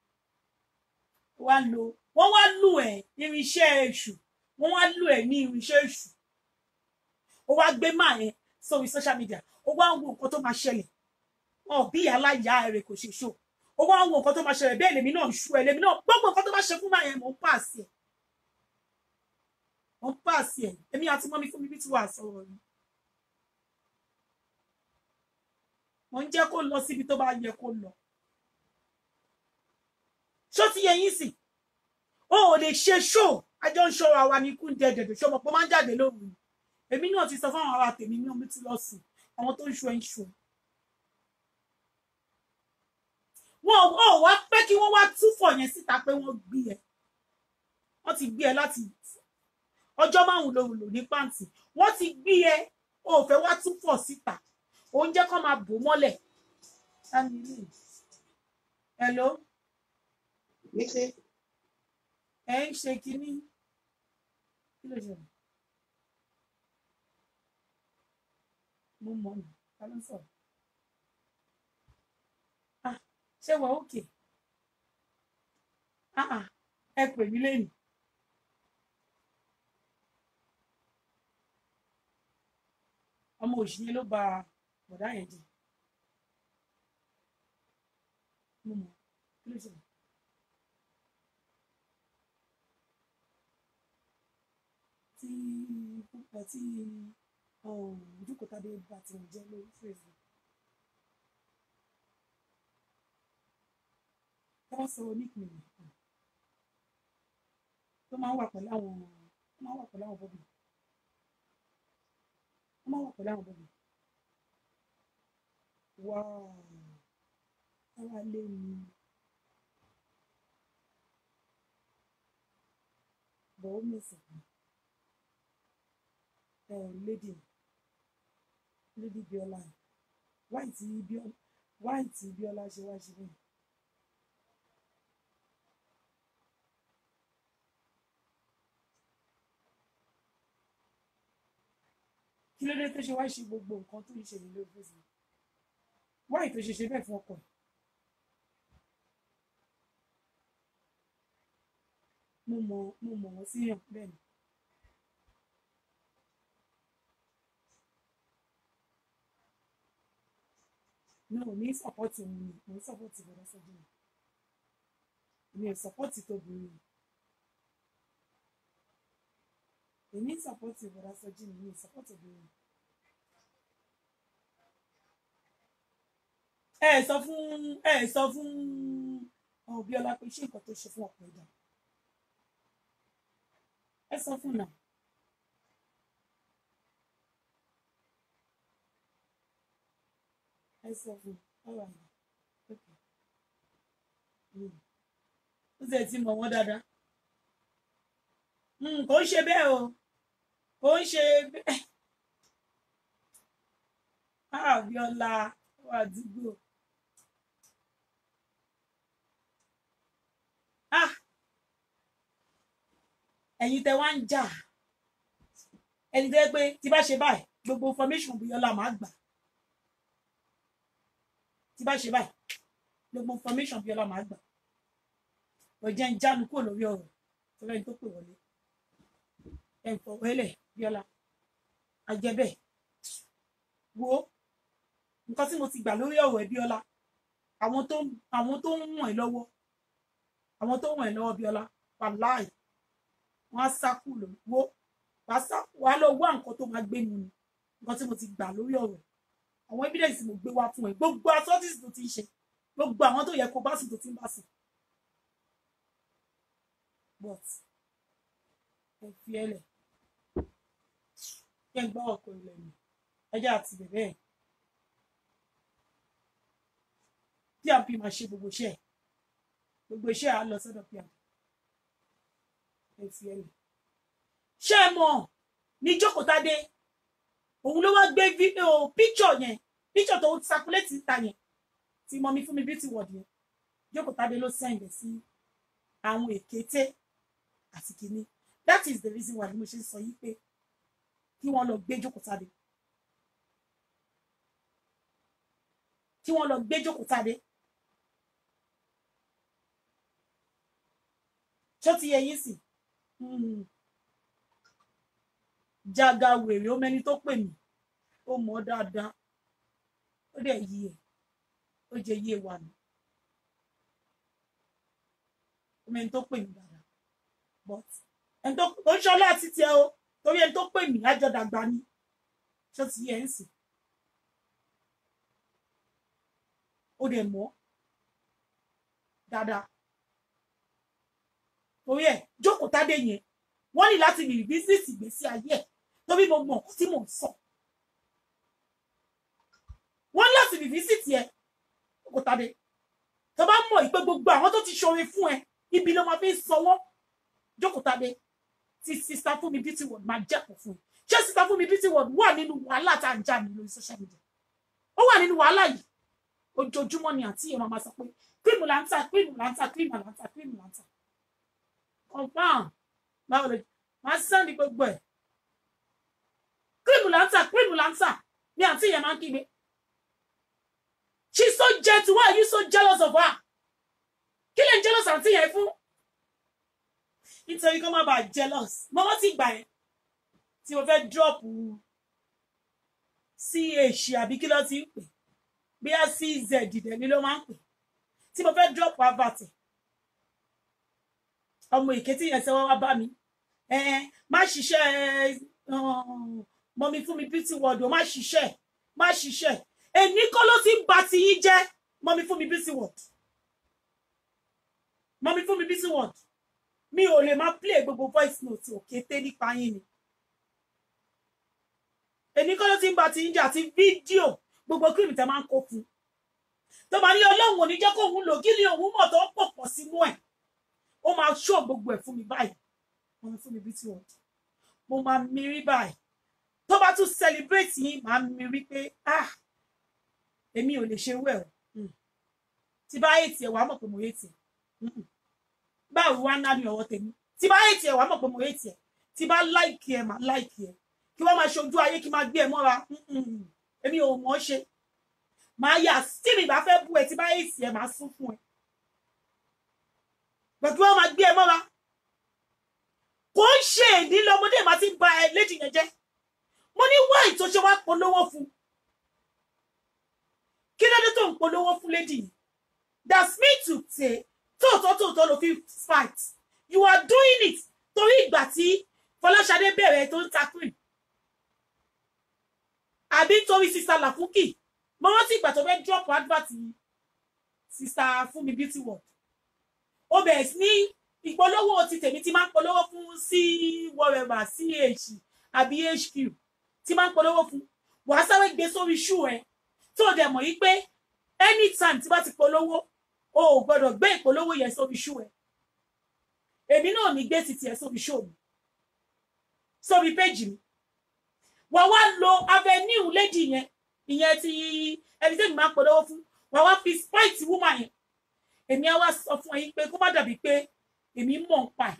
wọ́n wá lù ẹ̀ irinṣẹ́ èṣù wọ́n wá lù ẹ̀ ní irinṣẹ́ èṣù ó wá gbé máa yẹn sórí social media ó wá ń wo nǹkan tó máa ṣẹlẹ̀ bí aláya rẹ̀ kò ṣe ṣó ó wá ń wo nǹkan tó máa ṣẹlẹ̀ bẹ́ẹ̀ lèmi náà ṣú ẹ lèmi náà gbogbo nǹkan tó bá ṣe fún máa yẹn mò ń pàṣẹ ẹ̀ èmi àti Mọ́mì Fúnmi Beauty World sọ̀rọ̀ yìí mo ń jẹ́ kó lọ síbi tó bá yẹ kó lọ ṣó ti yẹ yín sí ó ò lè ṣe ṣó àjọ ń ṣọ́ra wa ní ikú ń jẹ dẹ̀dẹ̀ ṣó mọ̀ pé ó máa ń jáde lóru èmi náà ti sọ fún àwọn ará tèmi ní omi tí lọ sùn àwọn tó ń ṣu ẹ̀ ń ṣu wọn ò wá pé kí wọ́n wá túfọ̀ yẹn síta pé wọ́n gbé ẹ̀ wọ́n ti gbé ẹ láti ọjọ́ márùn ló lò ní pàǹtì wọ́n ti gbé ẹ o ò fẹ́ wá tún fọ̀ síta ò ń jẹ́ kó máa bò mọ́lẹ̀. Hello. Níṣẹ́. Ẹ ń ṣe kínní kí ló ṣe mo mọ̀ ní ká ló ń sọ̀rọ̀ ṣé wà ókè ẹ pè mí lẹ́yìn. Ọmọ òṣìyẹn ló ba bọ̀dá yẹn jẹ mo mọ̀ kí ló ṣe tí Ojúkòtádé bá ti jẹ́ lórí Facebook wọ́n sọ oníkùnrin tó máa ń wà pẹ̀lú àwọn bọ́bì wá ara lé mi bọ̀ ó mẹ́sàn lady Bíọ́lá wáìtì Bíọ́lá ṣe wá ṣe bẹ́ẹ̀. Kí ló dé tó ṣe wá ṣe gbogbo nǹkan tó ń ṣe nílé òfìsì wáì tó ṣe bẹ́ẹ̀ fún ọkọ ẹ̀. mo mọ̀ wọ́n sí yàn bẹ́ẹ̀ ni. mi ò ní sọ́pọ́tì òun ni mo ń sọ́pọ́tì bọ́dá sọ́jú mi èmi ò sọ́pọ́tì tóbìnrin mi èmi ń sọ́pọ́tì bọ́dá sọ́jú mi mi ò sọ́pọ́tì obìnrin mi. ẹ sọ fún Bíọ́lá pé ṣé nǹkan tó ṣe fún ọ̀pọ̀ ẹ̀dá ẹ sọ fún náà. ẹ sọ fún ọ̀rọ̀ àná ó sì ti mọ̀ wọ́n dáadáa kò ń ṣe bẹ́ẹ̀ o kò ń ṣe bẹ́ẹ̀. Bíọ́lá wà dúgbò ẹ̀yin tẹ́ wá ń jà ẹni tẹ́ pé tí bá ṣe báyìí gbogbo information Bíọ́lá máa gbà tí bá ṣe báyìí gbogbo information Bíọ́lá máa gbà ọjọ́ ń jánu kúrò lórí ọ̀rọ̀ tó lẹ́yìn tó pè wọlé ẹ̀ ń fọwọ́lẹ̀ Bíọ́lá àjẹbẹ́ wo nǹkan tí mo ti gbà lórí ọ̀rọ̀ ẹ̀ Bíọ́lá àwọn tó ń wọ̀n ẹ́ lọ́wọ́ Bíọ́lá wàláì wọ́n á sá kú lò wo wàá lọ wá nǹkan tó máa gbé mu ni nǹkan tí mo ti gbà lórí ọ̀rọ̀ ẹ̀ àwọn evidence mo gbé wá fún ẹ gbogbo asọ́tìsì tó ti ń ṣe gbogbo àwọn tó yẹ kó bá sùn tó ti ń bá sùn but ẹ fi ẹlẹ kí ẹ gbọ́ ọkọ ilẹ̀ mi ẹjẹ́ àti bẹ̀bẹ̀ ẹ̀ PMP máa ṣe gbogbo iṣẹ́ á lọ sọ́dọ̀ PMP ẹ fi ẹlẹ ṣé ẹ mọ̀ ní Jókòtádé òun ló wá gbé fídíò píkṣọ̀ tó circulate ta yẹn tí mọ́mí fún mi beauty world yẹn Jókòtádé ló sẹ́ǹdẹ̀ sí àwọn èkété àti kìíní that is the reason why mo ṣe ń sọ yìí pé kí wọ́n lọ gbé Jókòtádé tó ti yẹ yín sí jága wèrè ó mẹ́ni tó pè mí ó mọ̀ dáadáa ó dẹ̀ yí ẹ̀ ó jẹ́ yé wa ni ó mẹ́ni tó pè mí dáadáa but ẹni tó ń ṣọlá àti tiẹ̀ o torí ẹni tó pè mí àjọdàgbà ni tó ti yẹ ń sìn ó dẹ̀ mọ̀ dáadáa torí ẹ̀ Jókòtádé yẹn wọ́n ní láti rí bísíìsì ìgbésí ayé ẹ̀ torí mo mọ̀ nǹkan tí mò ń sọ wọ́n láti rí bísíìsì ẹ̀ Jókòtádé tó bá mọ̀ ìpé gbogbo àwọn tó ti ṣoore fún ẹ ibi ló máa fi ń sọ wọ́n jókòó tàbí tí sister Fúnmi Beauty World máa jẹ́kọ̀ọ́ fún ẹ ṣé sister Fúnmi Beauty World wà nínú wàhálà tá à ń jà ní lórí social media ó wà nínú wàhálà yìí ojoojúmọ́ ni àǹtí yẹn máa sọ pé cream là ń tà cream là ń tà cream là ń tà cream là ń tà confam báwo lè máa sẹ́ni gbogbo ẹ̀ cream là ń tà cream là ń tà ni àǹtí yẹn máa ń kígbe she's so gentle why are you so jealous of her kí lè ń jealous àǹtí yẹn fún nítorí kó má bàa jealous mo wọ́n ti gbà yẹn tí mo fẹ́ drop ch àbí kí ló ti ń pè bí a cz dìde ni ló máa ń pè tí mo fẹ́ drop advert ọmọ èké tí yẹn sẹ́wọ́ wá bá mi má ṣiṣẹ́ Mummy Fúnmi Beauty World o má ṣiṣẹ́ èmi kọ́ ló ti ń ba ti yín jẹ́ Mummy Fúnmi Beauty World Mummy Fúnmi Beauty World mi ò lè máa play gbogbo voice note òkété nípa yín ni èmi kọ́ ló ti ń ba ti yín jẹ́ àti fídíò gbogbo cream tẹ́ máa ń kó fún tó bá ní Ọlọ́run ò ní jẹ́ kó òun lò kí ni òun mọ̀ tó pọ̀pọ̀ sínú ẹ̀ ó máa show gbogbo ẹ̀ fún mi báyìí Mummy Fúnmi Beauty World mo máa mírí báyìí tó bá tún celebrate yín máa mírí pé èmi ò lè ṣe wẹ̀ o tí bá ètì ẹ̀ wàá mọ̀ pé mo ètì ẹ̀ báwo wá ná ní ọwọ́ tèmi tí bá ètì ẹ̀ wàá mọ̀ pé mo ètì ẹ̀ tí bá láìkì ẹ̀ máa láìkì ẹ̀ kí wọ́n máa ṣojú ayé kí máa gbé ẹ̀ mọ́ra èmi ò mọ̀ ṣe máa yà tí mi bá fẹ́ bú ẹ tí bá ètì ẹ̀ máa sún fún ẹ gbẹ̀gbẹ́ wọn máa gbé ẹ mọ́ra kò ń ṣe èdè lọmọdé máa ti ba ẹ lédì yẹn jẹ́ mo ní wáì tó ṣe wá polówó fún kí ló dé tó ń polówó fún lédì yìí that's me to say tóòtọ́ ló fi fight you are doing it torí ìgbà tí Fọláṣadé bẹ̀rẹ̀ tó ń ta cream àbí torí sister Lafuki mo rántí ìgbà tó fẹ́ drop advert sister Fúnmi Beauty World ó bẹ̀rẹ̀ sí ní ìpolówó ti tèmi tí máa ń polówó fún sí whatever ch àbí hq tí máa ń polówó fún wàá sáré gbé sórí ṣú ẹ tó dẹ̀ mọ̀ yí pé anytime tí bá ti polówó o ò gbọ́dọ̀ gbé ìpolówó yẹn sórí ṣú ẹ èmi náà ní gbé títí ẹ sórí ṣú mi sórí péjì mi wà wá lo avenue lady yẹn ìyẹn ti ẹni tí mi máa ń polówó fún wà wá fi spite woman yẹn èmi á wá sọ fún ẹ̀yin pé kó má dàbí pé èmi mọ̀ ń pa ẹ̀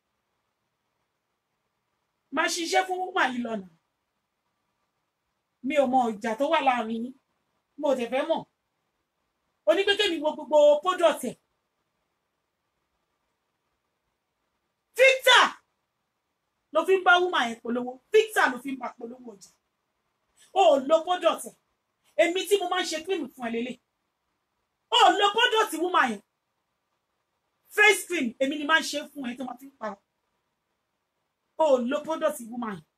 máa ṣiṣẹ́ fún woman yìí lọ́nà mi ò mọ ìjà tó wà láàrin yín mo tẹ̀ fẹ́ mọ̀ onígbẹ́kẹ̀mí wo gbogbo product ẹ̀ Victor ló fi ń bá woman yẹn polówó Victor ló fi ń bá polówó ọjà ó lo product ẹ̀ èmi tí mo máa ń ṣe cream fún ẹ lélẹ̀ ó lo product woman yẹn face cream èmi ni máa ń ṣe fún ẹ tó máa fi ń pa ó lo product woman yẹn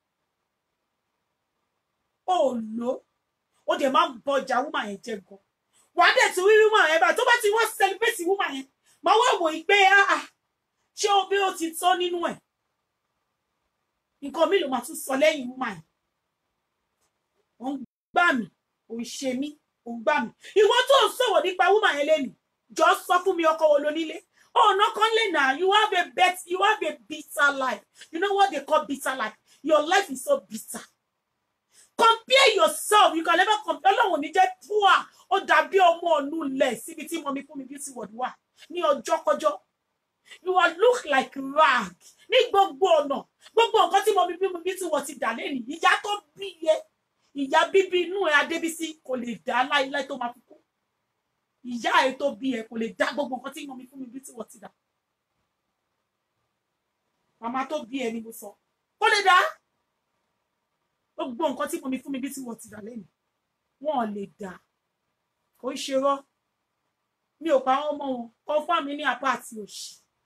ó lo ó dẹ̀ máa ń bọjà woman yẹn jẹ́ gan wà á dẹ̀ tún rí woman yẹn báyìí tó bá ti wọ́n celebrate woman yẹn máa wá wò ó pé ṣé o bí ó ti tọ́ nínú ẹ̀ nǹkan mi ló máa tún sọ lẹ́yìn woman yẹn ó ń gbà mí ó ń ṣe mí ó ń gbà mí ìwọ tó ń sọ̀rọ̀ nípa woman yẹn lẹ́nu jọ sọ fún mi ọkọ wo lo nílé no conle now you have a bitter life you know what they call bitter life your life is so bitter compare yourself you can never compare Ọlọ́run ní jẹ́ poor ó dàbí ọmọ ọ̀nù lẹ̀ síbi tí Mummy Fúnmi Beauty World wà ní ọjọ́ kọjọ́ you are look like rag ní gbogbo ọ̀nà gbogbo nǹkan tí Mummy Fúnmi Beauty World ti dà lẹ́nu ìyá tó bí yẹ ìyá bíbí inú ẹ Adébísí kò lè dá láíláí tó máa fi kú ìyá ẹ tó bí ẹ kò lè dá gbogbo nǹkan tí Mummy Fúnmi Beauty World ti dà màmá tó bí ẹ ni mo sọ kò lè dá gbogbo nǹkan tí Mummy Fúnmi Beauty World ti dà lẹ́nu wọn ò lè dá kò ń ṣe rọ́ mi ò pa ọmọ wọn kọ fún mi ní apá àti òṣì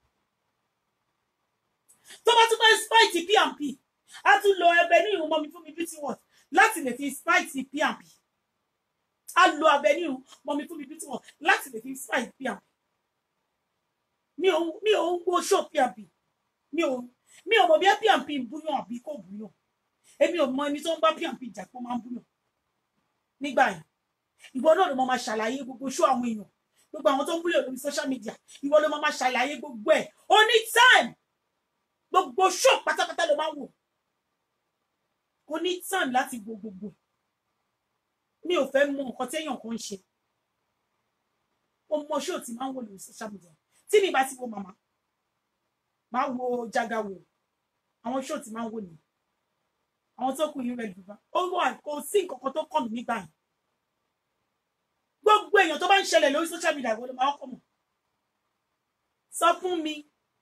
tó bá tún bá spite P&P á tún lo ẹbẹ ní ìhun Mummy Fúnmi Beauty World láti lè fi spite P&P á lo abẹ ní ìhun Mummy Fúnmi Beauty World láti lè fi spite P&P mi ò ń wo show P&P mi ò mọ̀ bí P&P ń búyàn àbí kò búyàn èmi ò mọ ẹni tó ń bá P&P jà kó máa ń búyàn nígbà yẹn ìwọ náà ló máa ṣàlàyé gbogbo show àwọn èèyàn gbogbo àwọn tó ń búyàn lórí social media ìwọ ló máa ṣàlàyé gbogbo ẹ̀ ó ní time gbogbo show pátápátá ló máa wò kò ní time láti wo gbogbo mi ò fẹ́ mọ nǹkan tí èèyàn kan ń ṣe ó mọ show tí máa ń wò lórí social media tí mi bá ti wo màmá máa wo Jagawo àwọn show tí máa ń wò ní àwọn tó kù yín rẹ̀ dùbà ó wà kò sí nǹkan kan tó kàn mí nígbà yẹn gbogbo èèyàn tó bá ń ṣẹlẹ̀ lórí social media ìwọ ló máa kọ́ mọ̀ sọ fún mi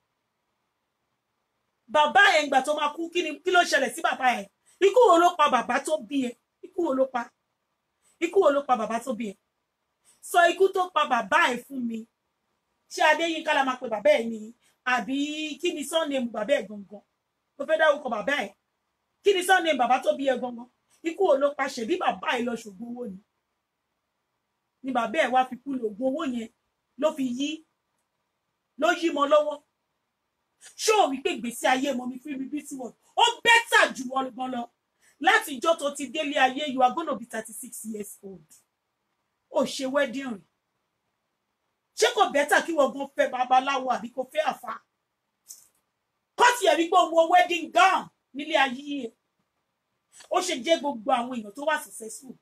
bàbá ẹ̀ ńgbà tó máa kú kí ló ṣẹlẹ̀ sí bàbá ẹ̀ ikú wo ló pa bàbá tó bí ẹ ikú wo ló pa bàbá tó bí ẹ sọ ikú tó pa bàbá ẹ̀ fún mi ṣé Adéyínká la máa pe bàbá ẹ̀ ni àbí kí ni surname bàbá ẹ̀ gangan mo fẹ́ dárúkọ bàbá ẹ̀ kí ni surname bàbá tó bí ẹ gangan ikú wo ló pa ṣebí bàbá ẹ̀ lọ ṣògùn owó ni bàbá ẹ̀ wá fi kú lògùn owó yẹn ló yí mọ́ lọ́wọ́ ṣó wí pé gbèsè ayé mọ́ mi fún mi bí tí wọ́n ó bẹ́tà jù wọ́n gan lọ láti ìjọ́ tó ti délé ayé you are gonna be 36 years old ó ṣe wedding rìn ṣé kò bẹ́tà kí wọ́n gan fẹ́ babaláwo àbí kò fẹ́ àfa kọ́tì ẹ̀rí pé owó wedding gown nílé ayé ẹ̀ ó ṣe jẹ́ gbogbo àwọn èèyàn tó wà successful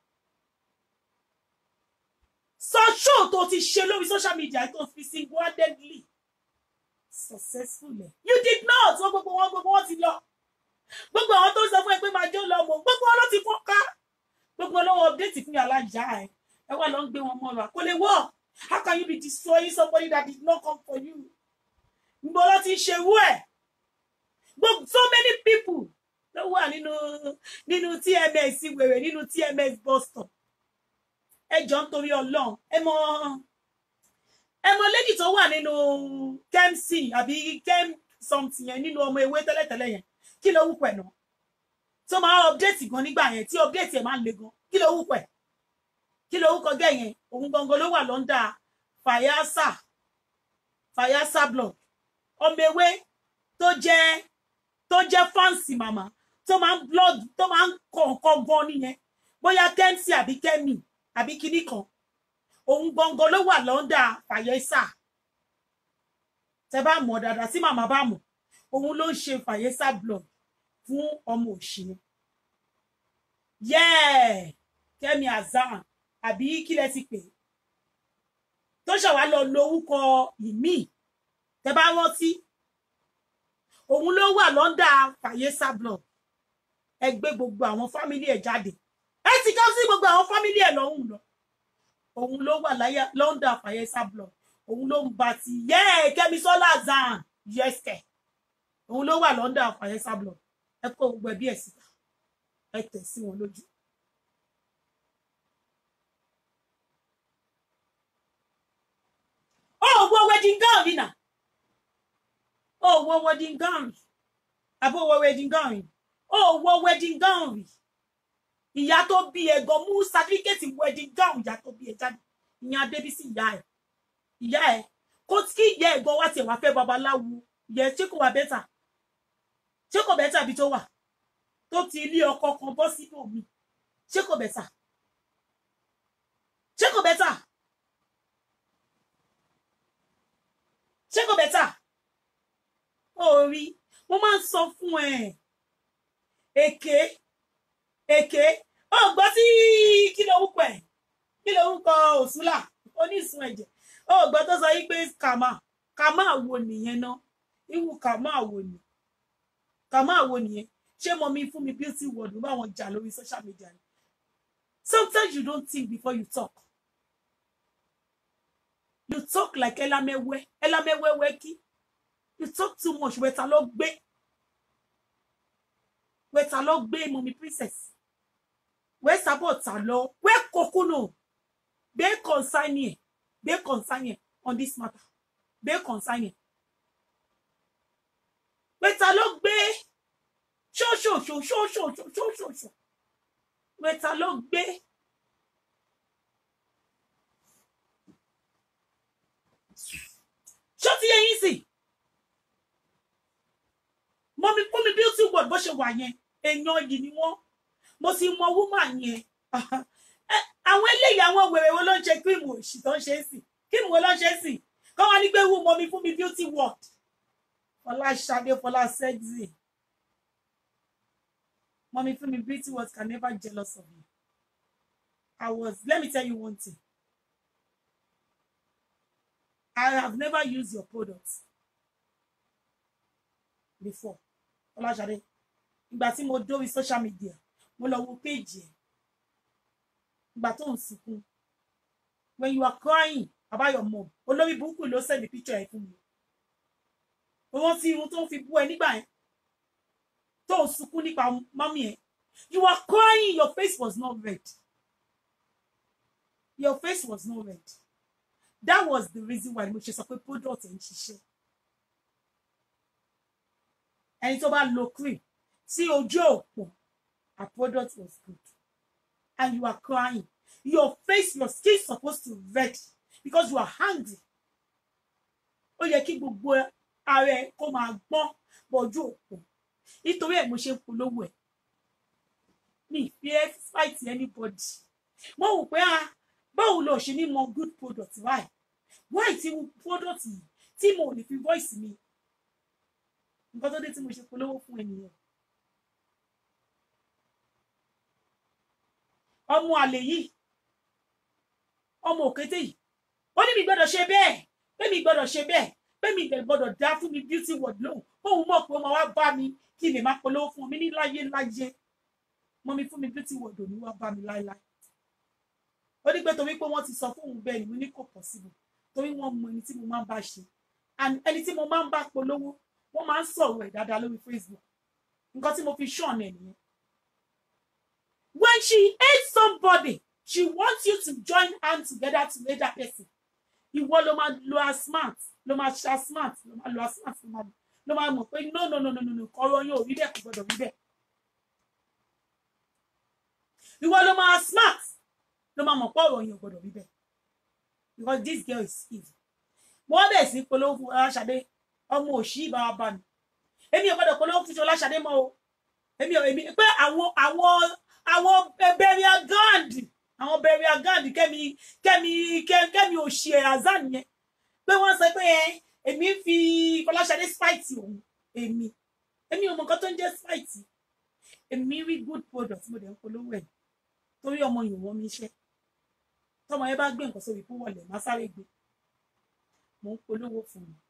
so show tó ti ṣe lórí social media tó fi single-handedly successful you did not wọ́n gbogbo wọn ti lọ gbogbo àwọn tó sọ fún ẹ pé máa jẹ́ lọ́mọ gbogbo wọn ló ti fọ́n ká gbogbo ọlọ́wọ́ update fún yàrá ìyá ẹ wà lọ ń gbé wọn mọ́ra kò lè work how can you be destroying somebody that did not come for you gbogbo ló ti ṣe wú ẹ̀ so many people ló wà nínú TMS wèrè nínú TMS bus stop ẹ jọ ń torí Ọlọ́run ẹ mọ lady tó wà nínú KMC àbí KM something yẹn nínú ọmọ ewé tẹ́lẹ̀tẹ́lẹ̀ yẹn kí ló wù pẹ̀ náà tó máa update gan nígbà yẹn tí update ẹ̀ máa ń le gan kí ló wù pẹ̀ kí ló wù kọjá yẹn òun gangan ló wà lọ́ndà Fayasa blog ọmọ ewé tó jẹ́ fáǹsì màmá tó máa ń blog tó máa ń kọ̀ọ̀kan gan nìyẹn bóyá KMC àbí kẹ́mì àbí kíní kan òun gangan ló wà lọ́ndà Fayesa tẹ bá mọ̀ dáadáa tí màmá bá mọ̀ òun ló ń ṣe Fayesa blog fún ọmọ òṣìyẹn Kẹ́mi Azan àbí kí lẹ ti pè tó ṣàwá lọ lórúkọ ìmí tẹ bá rántí òun ló wà lọ́ndà Fayesa blog ẹ gbé gbogbo àwọn fámílì ẹ̀ jáde ẹ ti ká sí gbogbo àwọn fámílì ẹ̀ lọ́hùn lọ òun ló wà láyà lọ́ndà Fayesa blog òun ló ń bá ti Kẹ́misọ́lá Azan yẹ́sẹ̀ òun ló wà lọ́ndà Fayesa blog ẹ kó gbogbo ẹbí ẹ̀ síta ẹ tẹ̀ sí wọn lójú. wo wedding gown rí nà wo wedding gown rí àbó wo wedding gown rí wo wedding gown rí ìyá tó bí ẹ gan mú certificate wedding gown ìyá tó bí ẹ jáde ìyá Adébísí ìyá ẹ kó kí ìyá ẹ gan wá tiẹ̀ wá fẹ́ babaláwo yẹ ṣé kò wá bẹ́tà bí tó wà tó ti ilé ọkọ kan bọ́ síbò mi ṣé kò bẹ́tà orí mo máa ń sọ fún ẹ èké ó gbọ́ sí kí ló wúkọ Òṣùlà onísun ẹ̀jẹ̀ ó gbọ́ tó sọ yí pé kàmá wo nìyẹn náà ìwù kàmá wo nìyẹn ṣé mọ mi fún mi beauty world bá wọn jà lórí social media ni sometimes you don't think before you talk like ẹlámẹ́wẹ́ kí you talk too much wẹ̀ta ló gbé mọ̀mí princess wẹ́ sábọ̀ tà lọ wẹ́ kókúnù bẹ́ẹ̀ consign on this matter bẹ́ẹ̀ consign wẹ́ta ló gbé ṣóṣòṣò wẹ́ta ló gbé ṣó ti yẹ yín sí mọ́mí fún mi beauty world bó ṣe wà yẹn èèyàn yìí ni wọ́n mo sì mọ woman yẹn àwọn eléyìí àwọn wèrè wo ló ń ṣe kírìmù òṣì tó ń ṣe sí kírìmù wo ló ń ṣe sí kọ́ wá ní pé wú mọ́mí fún mi beauty world Fọláṣadé, Fọlá sexy. Mommy Fumi Beauty was can never jealous of you. Let me tell you one thing. I have never used your products before. Fọláṣadé, ìgbà tí mo dórí social media, mo lọ wo page ẹ. Ìgbà tó ń sunkún. When you are crying about your mom, olórí burúkú ló send the picture ẹ fún mi. Wọ́n fi irun tó ń fi bú ẹ nígbà yẹn. Tó ń sunkún nípa mommy ẹ. You are crying, your face was not red. Your face was not red. That was the reason why mo ṣe sọ pé product ẹ ń ṣiṣẹ́. Ẹni tó bá lo cream, tí ojú òpó, our product was good. And you are crying. Your face, your skin is supposed to red because you are hungry. Ó yẹ kí gbogbo ara ẹ kó máa gbọ́n bọ́jú òpó. Nítorí ẹ̀ mo ṣe polówó ẹ̀. Mi fear fight anybody. Mo wò pé báwo lo ṣe ní mọ good product why? Why tí product yìí tí mo lè fi voice mi? Nǹkan tó dé tí mo ṣe polówó fún ènìyàn. Ọmọ àlè yìí, ọmọ òkété yìí, ó ní mi gbọ́dọ̀ ṣe bẹ́ẹ̀, pé mi gbọ́dọ̀ ṣe bẹ́ẹ̀, pé mi gbọ́dọ̀ dá fún mi beauty world lóhùn, òun mọ̀ pé ó máa wá bá mi kí lè máa polówó fún mi ní láyé láyé. Mommy Fumi Beauty world ò ní wá bá mi láéláé. Ó ní pé torí pé wọ́n ti sọ fún òun bẹ́ẹ̀ ni mo ní kò possible, torí wọ́n mọ ẹni tí mo máa ń bá ṣe. And ẹni tí mo máa ń bá polówó, wọ́n máa ń sọ̀rọ̀ ẹ̀ dáadáa lórí Facebook. Nǹkan tí mo fi ṣọ́ọ̀n ẹ̀ nìyẹn. When she hates somebody, she wants you to join hands together to hate that person. Ìwọ ló máa lo smart, ló máa ṣe smart, ló máa lo smart, ló máa mọ̀ pé no, kọ́rọ̀ yóò rí bẹ́ẹ̀ kò gbọ́dọ̀ rí bẹ́ẹ̀. Ìwọ ló máa smart, ló máa mọ̀ pé ọ̀rọ̀ yóò gbọ́dọ̀ rí bẹ́ẹ̀. Because this girl is evil. Mo wá bẹ̀rẹ̀ sí polówó fún Fọláṣadé, ọmọ òṣì bá bá mi. Èmi ò gbọ́dọ̀ polówó fún Fọláṣadé mọ́ o. Èmi pé àwọn burial ground kẹ́mi òṣì ẹ̀ azan yẹn pé wọ́n sọ pé èmi ń fi Fọláṣadé spite òun èmi ò mọ nǹkan tó ń jẹ́ spite. Èmi rí good product mo dẹ̀ ń polówó ẹ̀ torí ọmọ yìí wọ́n mi iṣẹ́ tọmọ yẹn bá gbé nǹkan sórí fún wọlé má sáré gbé mo ń polówó fún mi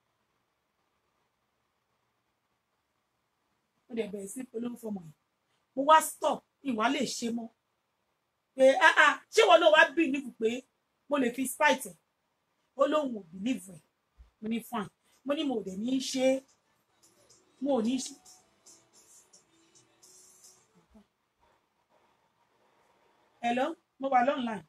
mo dẹ̀ bẹ̀rẹ̀ sí polówó fún ọmọ yìí mo wá stop ìwà lè ṣe mọ́ pé ṣé wọn náà wá believe pé mo lè fi spite ẹ̀ ó lóun ò believe ẹ̀ mo ní fine mo ní mo dẹ̀ ní ṣe mo ò ní ṣe. Hello, mo wà online.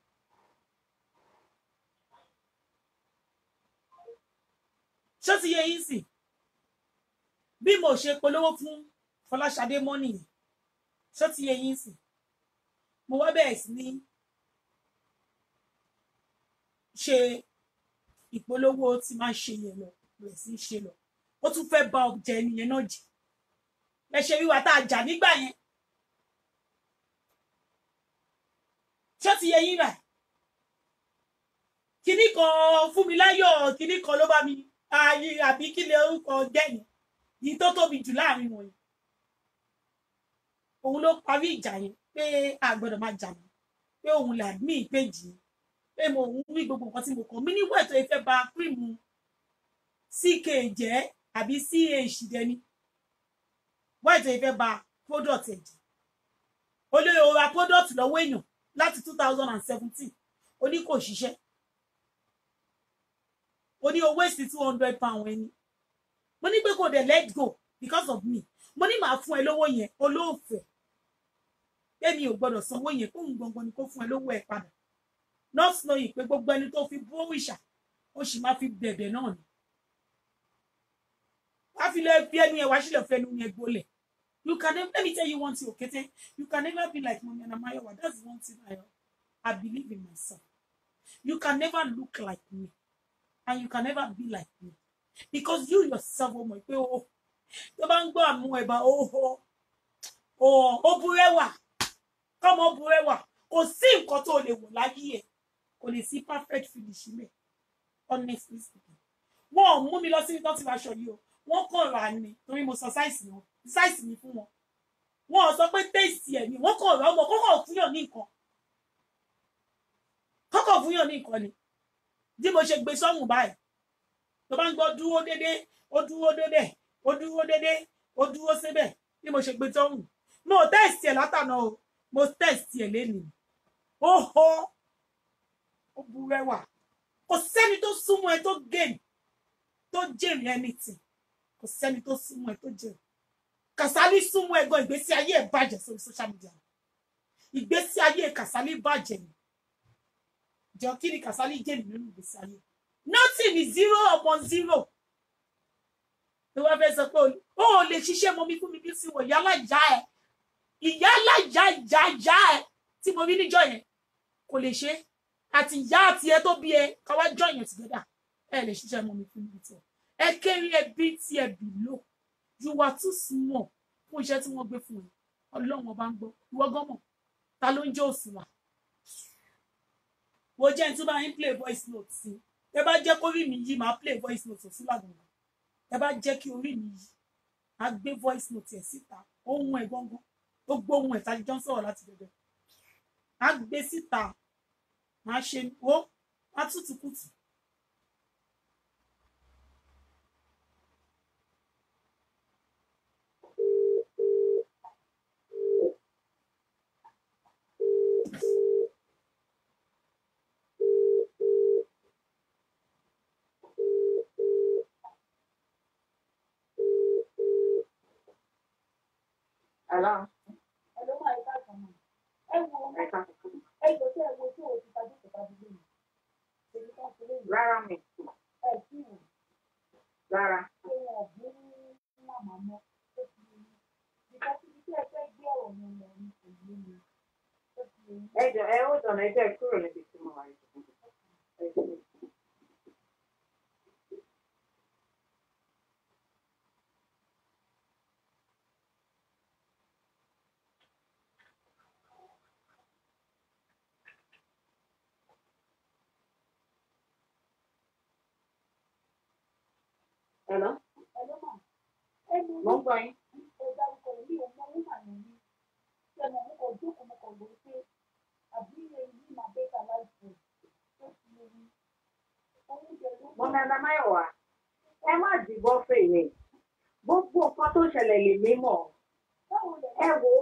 Ṣó ti yé yín sí bí mo ṣe polówó fún Fọláṣadé mọ́ nìyẹn ṣó ti yé yín sí mo wá bẹ̀rẹ̀ sí ní ṣe ìpolówó tí máa ń ṣe yẹn lọ bẹ̀rẹ̀ sí í ṣe lọ ó tún fẹ́ ba ọjà ẹnìyẹn náà jẹ́ ẹ ṣe wíwá tá a jà nígbà yẹn ṣó ti yé yín báyìí kíní kan fún mi láyọ̀ kíní kan ló bá mi ayé àbí kí lè orúkọ jẹ́yìn yìí tó tóbi jù láàrin wọ̀nyí òun ló parí ìjà yẹn pé a gbọ́dọ̀ máa jà mọ́ pé òun là mí ìpéjì pé mo òun rí gbogbo nǹkan tí mo kàn mí níwọ̀ ètò ìfẹ́ ba kírìmù ck jẹ́ àbí ch dẹni wọ́n ètò ìfẹ́ ba product ẹ̀jẹ̀ ó lè ra product lọ́wọ́ èèyàn láti 2017 ó ní kò ṣiṣẹ́ ó ní owó èsì £200 ẹni mo ní pé kò dẹ̀ let go because of me mo ní màá fún ẹ lówó yẹn olóòfẹ́ èmi ò gbọ́dọ̀ sanwó yẹn kóhun gbọ̀ngbọ̀n ni kó fún ẹ lówó ẹ padà not knowing pé gbogbo ẹni tó fi bó ìṣà ó sì máa fi bẹ̀bẹ̀ náà ni wá fi lè fi ẹnu yẹn wá sílẹ̀ fẹ́ ẹnu yẹn gbolẹ̀ you can never let me tell you one thing Okete you can never be like Mummy Mayowa that's one thing I believe in myself you can never look like me and you can never be like me because you yourself oh my pé o tó bá ń gbọ́ àmú ẹ̀bà ó burẹ́wà kọ́mọ burẹ́wà kò sí nǹkan tó lè wò láyé ẹ̀ kò lè sí perfect finish mẹ́ honestly speaking wọ́n ò mú mi lọ sí tó ti aṣọ yìí o wọ́n kàn rà ní torí mo sọ sáìsì wọn sáìsì mi fún wọn wọn ò sọ pé téèsì ẹ̀ ni wọ́n kàn rà ọmọ kọ́kọ́ fúnyàn ní nǹkan kọ́kọ́ fúnyàn ní nǹkan ni bí mo ṣe gbé sọ́rùn báyìí tó bá ń gbọ́ dúró dédé ó dúró dédé ó dúró dédé ó dúró síbẹ̀ bí mo ṣe gbé sọ́rùn mo tẹ́ẹ̀sì ẹ̀ látàná o mo tẹ́ẹ̀sì ẹ̀ lénìí ó hó ó bu rẹwà kò sẹ́ni tó súnmọ́ ẹ tó gẹ̀ẹ́nì tó jèrè anything kò sẹ́ni tó súnmọ́ ẹ tó jèrè Kasali súnmọ́ ẹ gan ìgbésí ayé ẹ̀ bàjẹ́ sórí social media ìgbésí ayé Kasali bàjẹ́ ni jọ kí ni Kasali jẹ́ nínú ìgbésí ayé nothing is zero upon zero ló wá fẹ́ sọ pé ó lè ṣiṣẹ́ mọ́ mi fún mi bí sí wọ̀ ìyálà ìyá ẹ̀ ìyálà ìyá ẹ̀ tí mo rí níjọ́ yẹn kò lè ṣe àti ìyá àti ẹ tó bí ẹ káwá join yẹn together ẹ lè ṣiṣẹ́ mọ́ mi fún mi tí ẹ kéré ẹbí tí ẹ bì lò you were too small fún iṣẹ́ tí wọ́n gbé fún ẹ Ọlọ́run ọba ń gbọ́ ìwọ gọ́mọ̀ ta ló ń jẹ́ òsùnwà wo jẹ́ ní tí bá ń play voice note sí ẹ bá jẹ́ kó rí mi yí máa play voice note sí làgbọ̀ngàn ẹ bá jẹ́ kí orí mi yí á gbé voice note ẹ̀ síta ohun ẹ̀ gbọ́ngàn gbogbo ohun ẹ̀ tàbí jọ́ ń sọ̀rọ̀ láti dẹ̀dẹ̀ á gbé síta máa ṣe ó á tútù kùtù. Hello. Hello, my cousin. Rárá mi. Rárá. Ẹ ó dọ̀nà ẹjọ́ kúrò níbi tí mo wà yìí. Hello? Hello, ma. Mo ń gbọ́ yín. Mo mẹ́ta Máyọ̀wá. Ẹ má dìbò fèrè. Gbogbo nǹkan tó ṣẹlẹ̀ lè mí mọ̀. Ẹ wo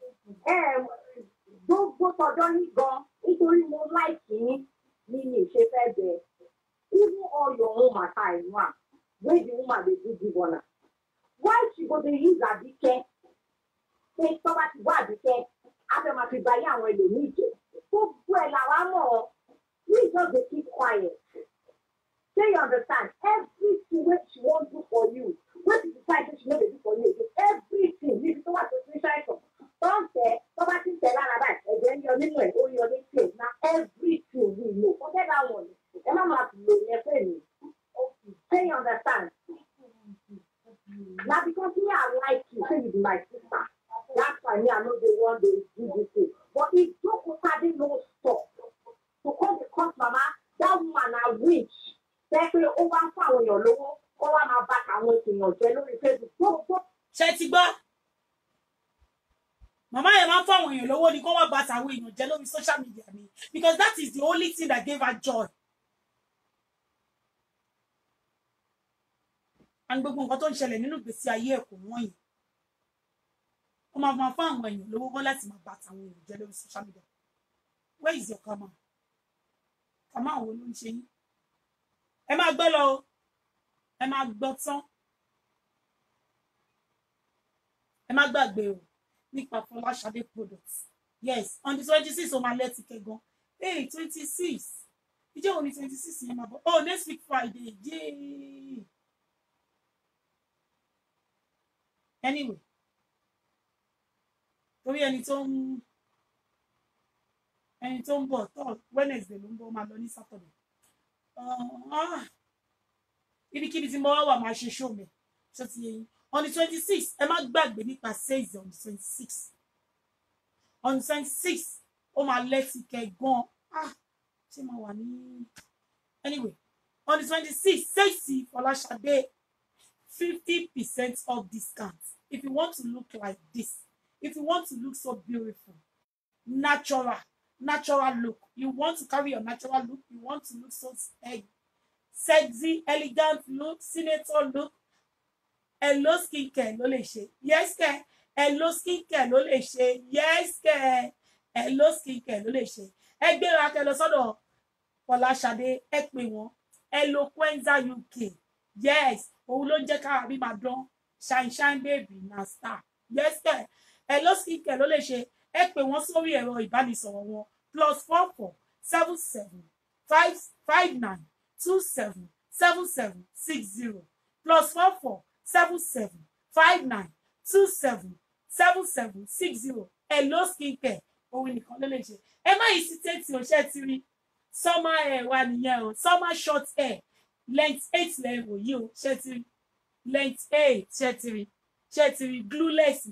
gbogbo tọjọ́ yín gan nítorí mo láìkì yín ní mi ṣe fẹ́ bẹ̀. Even all your own matter in one. Where the woman dey do give honor. Why she go dey use Abike? Say tọ́ba ti wá Abike, afẹ́ máa fi báyé àwọn ẹlòmíì jẹ. Gbogbo ẹ̀ làwa mọ̀. We just dey keep quiet. Say you understand? Everything wey she wan do for you, wey she decide say she no dey do for you again, everything níbi tó wà tó ti ṣàìsàn. Don tẹ tọ́ba ti tẹ lára báyìí, ẹ̀jẹ̀ ń yọ nínú ẹ̀, ó yọ ní tè. Na everything we know. Forget that one. Ẹ má máa fi lò yẹn fẹ́ mi. Say you understand? Now because me I like you, say you be my sister. That's why me I know the one they do this thing. But if Joko Tade no stop to come the court mama, that woman a witch. Say pé ó wá fún àwọn èèyàn lówó, ó wá máa bá àwọn èèyàn jẹ lórí Facebook. Ṣé ti gbọ́? Màmá yẹn máa ń fún àwọn èèyàn lówó ni kó wá bá àwọn èèyàn jẹ lórí social media mi because that is the only thing that gave her joy. And gbogbo nǹkan tó ń ṣẹlẹ̀ nínú ìgbésí ayé ẹ̀ kò wọ́n yìí ó máa fún àwọn èèyàn lówó kọ́ láti máa bá àwọn èèyàn jẹ lórí social media. Where is your karma? Karma wo ló ń ṣe yín? Ẹ máa gbọ́ lọ o ẹ máa gbọ́ tán ẹ má gbàgbé o nípa Fọláṣadé products. Yes, on the 26th o máa lẹ́tì kẹ́gan. Hey, 26 ìjẹ́ òní 26 yẹn máa bọ̀. Oh, next week Friday. Yay! Anyway, torí ẹni tó ń bọ̀ tó Wednesday ló ń bọ̀ máa lọ ní Saturday. Ibikíbi tí mo wà máa ṣe show mi. Ṣé ti yé yín? On the 26th, ẹ má gbàgbé nípa sales on the 26th. On the 26th, ó máa lẹ́tì kẹ́gan. Ṣé máa wà ní. Anyway, on the 26th, Sexy Fọláṣadé 50% off discount. If you want to look like this, if you want to look so beautiful, natural look, you want to carry your natural look, you want to look so sexy, elegant look, senator look, Hello Skincare ló lè ṣe. Yes ke. Hello Skincare ló lè ṣe. Yes ke. Hello Skincare ló lè ṣe. Ẹ gbéra kẹ́ lọ sọ́dọ̀ Fọláṣadé, ẹ pè wọ́n. Eloquenza UK. Yes, òun ló ń jẹ́ kára mi máa dán. Shine baby na star. Yes ke. Hello Skincare ló lè ṣe. Ẹ pè wọ́n sórí ẹ̀rọ ìbánisọ̀rọ̀ wọn +44 77 559 27 77 60 +44 77 59 27 77 60. Hello Skincare òun nìkan ló lè ṣe. Ẹ má hesitate o ṣe ti rí summer hair wa nìyẹn o, summer short hair length 8 level yìí o ṣe ti rí length 8 ṣe ti rí glueless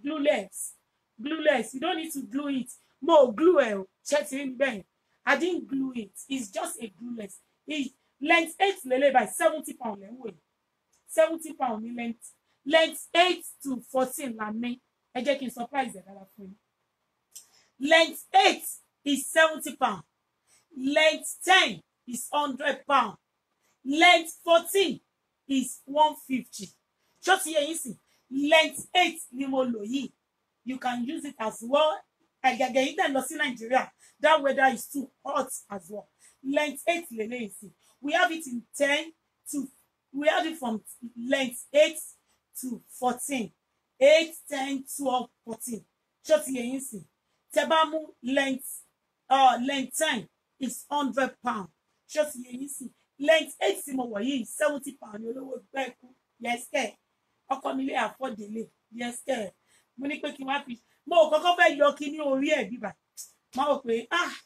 you don't need to glue it. Mo glue ẹ o ṣe ti rí bẹ́ẹ̀. I didn't glue it, it's just a glueless. Length 8 lele by 70 pound lẹ́wọ̀ 70 pound ní length 8 to 14 la ní. Ẹ jẹ́ kí n surprise ẹ̀ dára fún yín. Length 8 is 70 pound. Length 10 is 100 pound. Length 14 is 150. Ṣó ti yé yín sí. Length 8 ni mo lò yìí. You can use it as well. Àgàgà yìí tẹ́ lọ sí Nigeria. That weather is too hot as well. Length 8 lele yìí sí. We have it in 10 to, we have it from length 8 to 14. 8, 10, 12, 14. Ṣó ti yé yín sí. Tẹ́ bá mú length 10 is 100 pound. Ṣó ti yé yín sí. Length 8 tí mo wọ̀ yìí 70 pound ni olówó gbẹ́kú. Yes ke. Ọkọ mi lè afford délé. Yes ke. Mo ní pé kí wá fi mo kọ́kọ́ fẹ́ yọ kíní orí ẹ̀ bíbà. Mo rò pé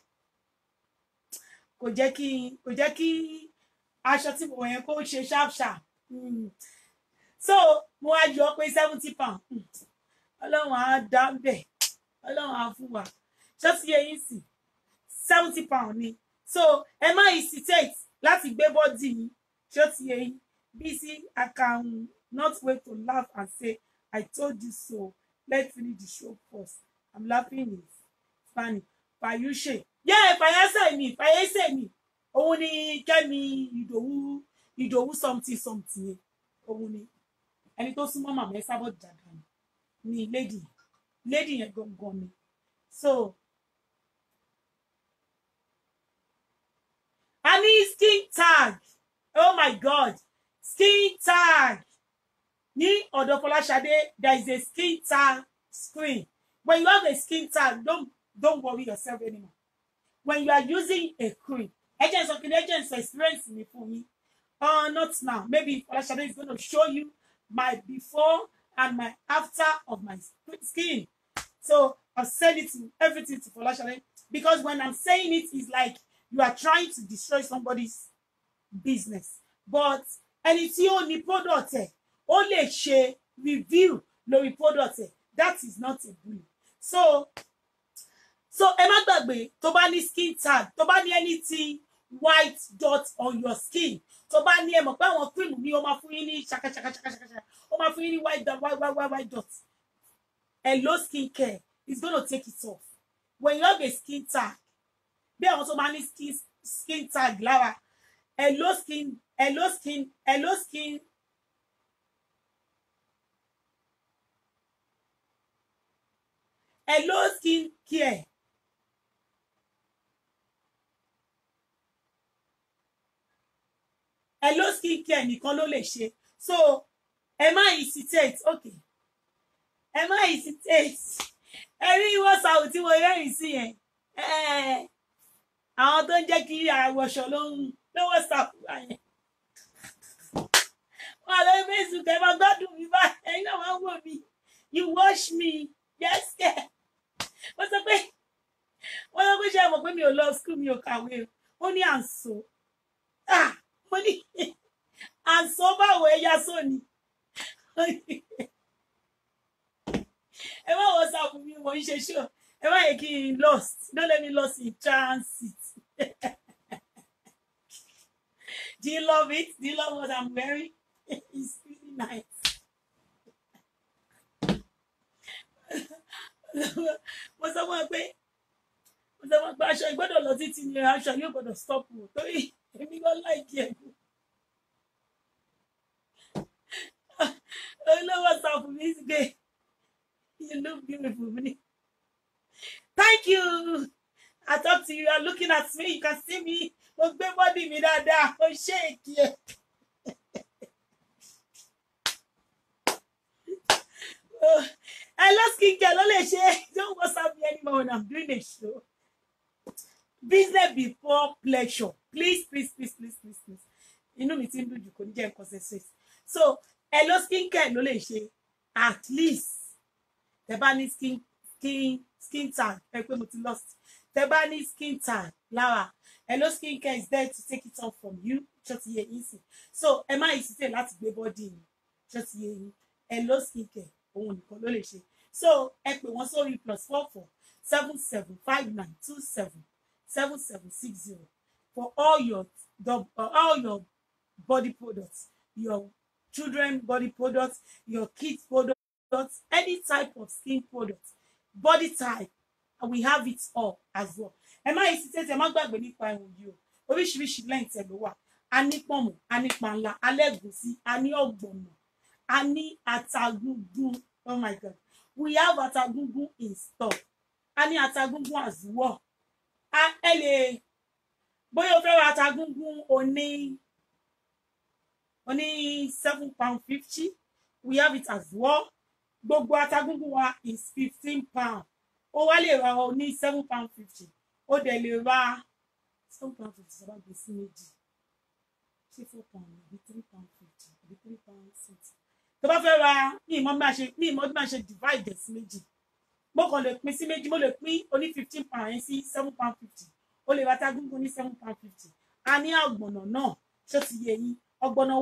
kò jẹ́ kí aṣọ tí mo wọ̀ yẹn kó ṣe sharp. So mo wá yọ pé 70 pound. Ọlọ́run á dá bẹ̀. Ọlọ́run á fún wa. Ṣó ti yé yín sí. 70 pound ni. So ẹ má hesitate láti gbé body yín. Ṣó ti yé yín. Bísí, I can not wait to laugh and say I told you so. Let's finish the show first. I'm laughing in Spanish. Fayuse. Yeah, Fayese ni. Òun ni Kẹ́mi Ìdòwú something. Òun ni. Ẹni tó súnmọ́ màmá ẹ sábọ̀ dàgbà ni lady yẹn gangan ni. So I need skin tag. Oh my God. Skin tag. Ní ọ̀dọ̀ Fọláṣadé, there is a skin tag screen. When you have a skin tag, don't worry yourself anymore. When you are using a cream, agents experience me for me. Not now. Maybe Fọláṣadé is going to show you my before and my after of my skin. So I'll send it to everything to Fọláṣadé, because when I'm saying it, it's like you are trying to destroy somebody's business. But ẹni tí ó ní product ẹ̀, ó lè ṣe review lórí product ẹ̀. That is not a bully. So ẹ má gbàgbé, tó bá ní skin tag, tó bá ní anything white dot on your skin, tó bá ní ẹ mọ̀ pé àwọn cream ní ó máa fún yín ní ṣaka, ó máa fún yín ní white dot. Hello Skincare is going to take it off. When you have a skin tag, bí àwọn tó máa ní skin tag lára, Hello Skincare. Hello Skincare nìkan ló lè ṣe. So ẹ má hesitate. Okay. Ẹ má hesitate. Ẹ rí WhatsApp tí mo rẹ́rìn sí yẹn. Àwọn tó ń jẹ́ kí àwọ̀ṣọ ló WhatsApp yẹn. Wọ́n lọ Facebook ẹ máa gbádùn mi báyìí. Ẹ̀yin náà máa ń wò mí. You watch me. Yes ke. Wọ́n sọ pé ṣe mọ̀ pé mi ò lọ school, mi ò kàwé. Ó ní àǹsó. Mo ní àǹsó báwo ẹ̀yà sóni. Ẹ má WhatsApp mi, mo ń ṣe show. Ẹ má yẹ kí n lost. Don't let me lost in transit. Do you love it? Do you love what I'm wearing? It's really night. Mo sọ fún ẹ pé aṣọ ìgbọ́dọ̀ lọ títí ni aṣọ yóò gbọ́dọ̀ stop o torí èmi gan láìkí ẹ̀ kú. Olówó sọ fún mi pé you look beautiful me. Thank you. I talk to you, you are looking at me, you can see me. Mo gbé body mi dáadáa, mo shake ẹ. Hello skincare ló lè ṣe. Don't WhatsApp me anymore when I'm doing a show. Business before pleasure. Please, please, please, please, please, please. Inú mi ti ń dùn jù kò ní jẹ́ nǹkan ṣe. So, hello skincare ló lè ṣe. At least, tẹ́ bá ní skin tag, ẹ pé mo ti lost. Tẹ́ bá ní skin tag lára. Hello skincare is there to take it off from you. Ṣó ti yé yín sí. So, ẹ má hesitate láti gbé body mi. Ṣó ti yé yín. Hello skincare. Òun nìkan ló lè ṣe. So, ẹ pè wọ́n sórí +44 775927 7760 for all your body products, your children body products, your kids products, any type of skin products, body type, and we have it all as well. Ẹ má hesitate, ẹ má gbàgbé nípa ẹ̀wọ̀n yìí o. Oríṣiríṣi lẹ́yìn tẹ̀ ló wà. A ní pọ̀nmọ́, a ní panla, a lẹ́gùsí, a ní ọ̀gbọ̀nọ̀, a ní atagungun. Oh my God. We have atagungun in stock. A ní atagungun as well. Ẹ lè bóyá o fẹ́ ra atagungun oní £7.50. We have it as well. Gbogbo atagungun wa is £15. O wá lè ra oní £7.50. O dẹ̀ lè ra £7.50 sábà gbé sí méjì. Ṣé £4 àbí £3.50 àbí £3.60. Tó bá fẹ́ ra ní ìmọ̀ bí máa ṣe divide sí méjì. Mo kàn lè pín sí méjì, mo lè pín oní £15 yẹn sí £7.50. O lè ra atagungun ní £7.50. A ní ọ̀gbọ̀nọ̀ náà, ṣó ti yé yín. Ọ̀gbọ̀nọ̀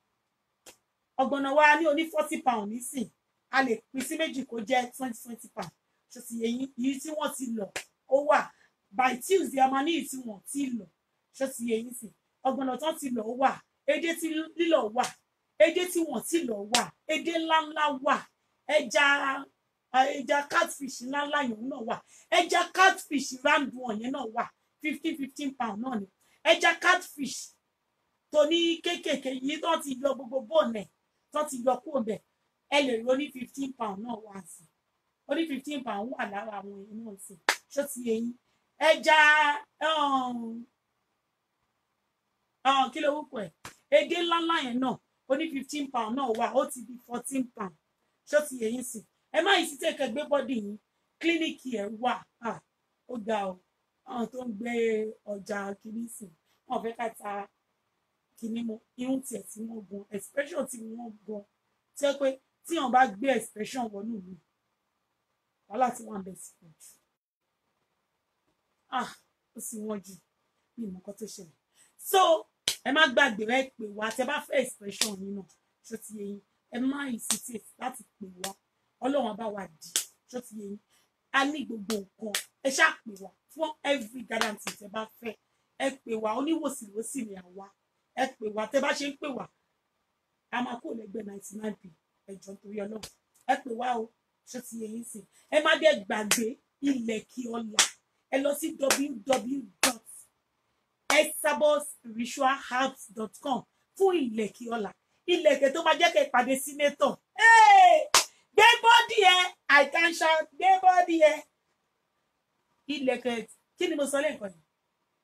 wa ní oní £40 nísìn. A lè pín sí méjì kó jẹ́ £20. Ṣó ti yé yín. Èyí tí wọ́n ti lọ ó wà. By Tuesday a máa ní èyí tí wọ́n ti lọ. Ṣó ti yé yín sí. Ọ̀gbọ̀nọ̀ tán ti lọ wà. Edé tí lílọ wà. Edé tí wọ́n ti lọ wà. Edé ńláńlá wà. Ẹja catfish ńláńlá yòówù náà wà. Ẹja catfish round one yẹn náà wà. £15 náà ni. Ẹja catfish tó ní kéékèèké yìí tó ti yọ gbogbo bọ́ọ̀nẹ̀ tó ti yọ kúrò bẹ̀. Ẹ lè rí oní £15 náà wá sí. Oní £15 wà lára àwọn èèyàn náà sí. Ṣó ti yé yín. Ẹja kí ló wúkọ ẹ̀. Edé ńláńlá yẹn náà oní £15 náà wà. Ó ti di £14. Ṣó ti yé yín sí. Ẹ má yìí sí tẹ̀kẹ́ gbé bọ́dì yín. Kílíníkì ẹ̀ wà. Ó ga o. Àwọn tó ń gbé ọjà kìíní sí. Wọ́n fẹ́ ká ta kìíní mọ́. Irun tiẹ̀ tí wọ́n gan. Expression tí wọ́n gan. Tí ó pé tí wọ́n bá gbé expression wọnú mi. Wàhálà tí wọ́n bẹ̀ sí pọ̀ jù. Ó sì wọ́n jù. Ní ìmọ̀ kan tó ṣẹlẹ̀. So ẹ má gbàgbé rẹ pé wá tẹ bá fẹ́ expression yín náà. Ṣó ti yé yín. Ẹ má hesitate láti pè wá. Ọlọ́run bá wa dì. Ṣó ti yé yín. A ní gbogbo nǹkan. Ẹ ṣáà pè wá fún every guarantee tẹ bá fẹ́. Ẹ pè wá oníwòsíwòsí ni àwa. Ẹ pè wá tẹ bá ṣe ń pè wá. A máa kó lẹ́gbẹ̀ẹ́ 99p. Ẹ jọ̀ọ́ nítorí Ọlọ́run. Ẹ pè wá o. Ṣó ti yé yín sí. Ẹ má dẹ̀ gbàgbé Ilẹ̀kí Ọlá. Ẹ lọ sí www.esabosritualherbs.com fún Ilẹ̀kí Ọlá. Ilẹ̀kẹ̀ tó máa jẹ́ kẹ́ ìpàdé sínétọ̀. Gbé bọ́dì ẹ. I can shout. Gbé bọ́dì ẹ. Ilẹ̀kẹ̀ kí ni mo sọ lẹ́ẹ̀kan yìí?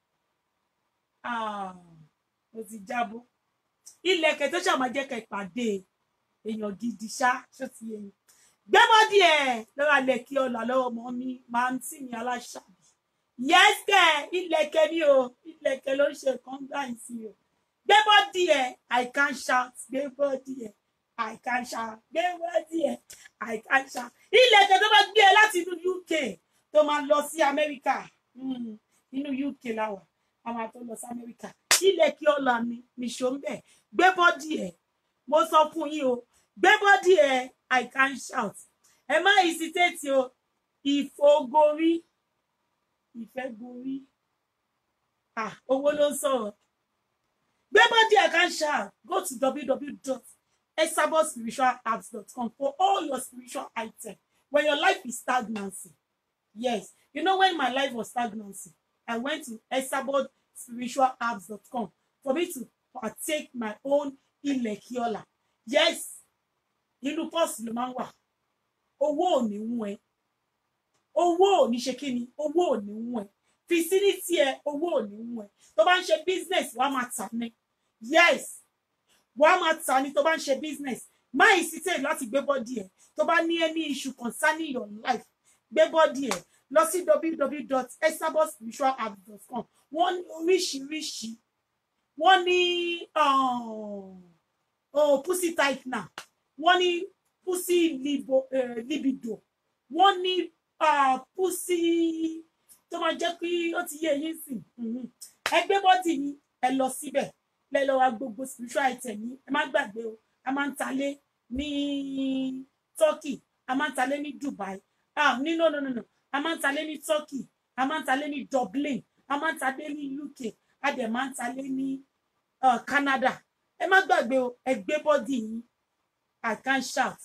Mo ti jábọ́. Ilẹ̀kẹ̀ tó ṣàmà jẹ́ kẹ́ ìpàdé èèyàn gidi ṣá. Ṣó ti yé yín. Gbé bọ́dì ẹ. Lọ́wọ́ Ilẹ̀kí Ọlá lọ́wọ́ ọmọ mi máa ń tì mí aláṣàbí. Yes kẹ́ ilẹ̀kẹ̀ ni o. Ilẹ̀kẹ̀ ló ń ṣe nǹkan gbà yín sí o. Gbé bọ́dì ẹ. I can shout. Gbé bọ́dì ẹ. I can shout. Gbé bọ́dì ẹ. I can shout. Ilẹ̀kẹ̀ tó bá gbé ẹ láti inú UK tó máa lọ sí Amẹ́ríkà. Inú UK láwà. A máa tó lọ sí Amẹ́ríkà. Ilẹ̀kí Ọlá ni ṣó ń bẹ̀. Gbé bọ́dì ẹ. Mo sọ fún yín o. Gbé bọ́dì ẹ. I can shout. Ẹ má hesitate o. Ìfògorí. Ìfẹ́ gorí. Owó ló ń sọ̀rọ̀. Gbé bọ́dì I can shout. Go to esabodspiritualapps.com for all your spiritual items. When your life is stagnancy, yes, you know when my life was stagnancy, I went to esabodspiritualapps.com for me to partake my own ilekiola. Yes, inú pọ́ọ̀sì ló máa ń wà. Owó ò ní wọ́n ẹ. Owó ò ní ṣe kí ni? Owó ò ní wọ́n ẹ. Fi sí ní tiẹ̀, owó ò ní wọ́n ẹ. Tó bá ń ṣe business, wàá máa tà ní. Yes, wàá máa tà ní tó bá ń ṣe business. Má hesitate láti gbé bọ́dì ẹ̀. Tó bá ní any issue concerning your life, gbé bọ́dì ẹ̀. Lọ sí www.esabodspiritualapps.com. Wọ́n ní oríṣiríṣi. Wọ́n ní pussy tightener. Wọ́n ní pussy libido. Wọ́n ní pussy tó máa jẹ́ kí ó ti yé yín sìn. Ẹ gbé bọ́dì yín, ẹ lọ síbẹ̀. Lẹ lọ wá gbogbo spiritual item yín. Ẹ má gbàgbé o. A máa ń talé ní Turkey. A máa ń talé ní Dubai. No. A máa ń talé ní Turkey. A máa ń talé ní Dublin. A máa ń talé ní UK. A dẹ̀ máa ń talé ní Canada. Ẹ má gbàgbé o. Ẹ gbé bọ́dì yín. I can shout.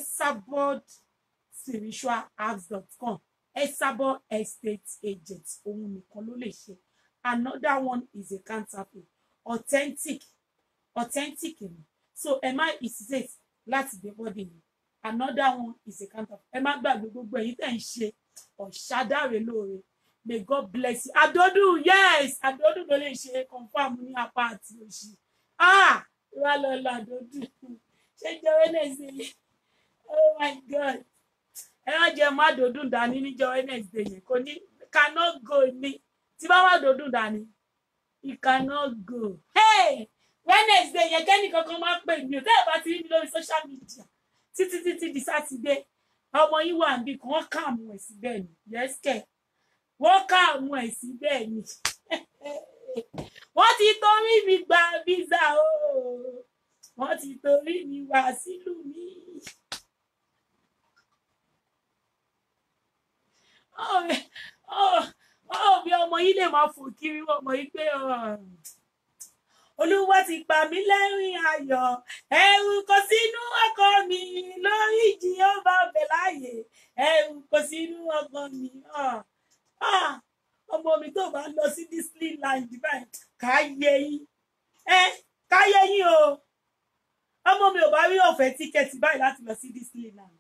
esabodspiritualapps.com. Esabod estate agent. Òun nìkan ló lè ṣe. Another one is a counterfeit. Authentic ni. So ẹ má hesitate láti gbé bọ́dì yín. Another one is a counterfeit. Ẹ má gbàgbé gbogbo èyí tẹ́ ń ṣe ọ̀ṣadáre lóore. May God bless you. Adodu, yes. Adodu ló lè ṣe confirm ní apá àti òṣì. Wà lọ́la Adodu. Ṣé jẹ́ Wednesday? Oh my God. Ẹ má jẹ́ má dòdùn dání níjọ́ Wednesday yẹn. Kò ní cannot go ní. Tí bá má dòdùn dání, it cannot go. Hey! Wednesday yẹn kẹ́ni kankan máa pè mí o. Tẹ́ ẹ bá ti rí mi lórí social media. Títí di Saturday. Ọmọ yín wà níbí kan wọ́n kààmù ẹ̀ síbẹ̀ ni. Yes kẹ̀. Wọ́n kààmù ẹ̀ síbẹ̀ ni. Wọ́n ti torí mi gba visa o. Wọ́n ti torí mi wá sílùú mi. Bí ọmọ yìí lè máa fò kiri ọmọ yìí pé Olúwa ti pa mí lẹ́rìn ayọ̀, ẹ̀rù kò sínú ọkọ mi, lórí ìjì ó bá bẹ̀ láàyè, ẹ̀rù kò sínú ọkọ mi. Ọmọ mi tó bá lọ sí Disneyland báyìí, káyé yín o. Ọmọ mi ò bá rí ọ̀fẹ́ tíkẹ́ẹ̀tì báyìí láti lọ sí Disneyland.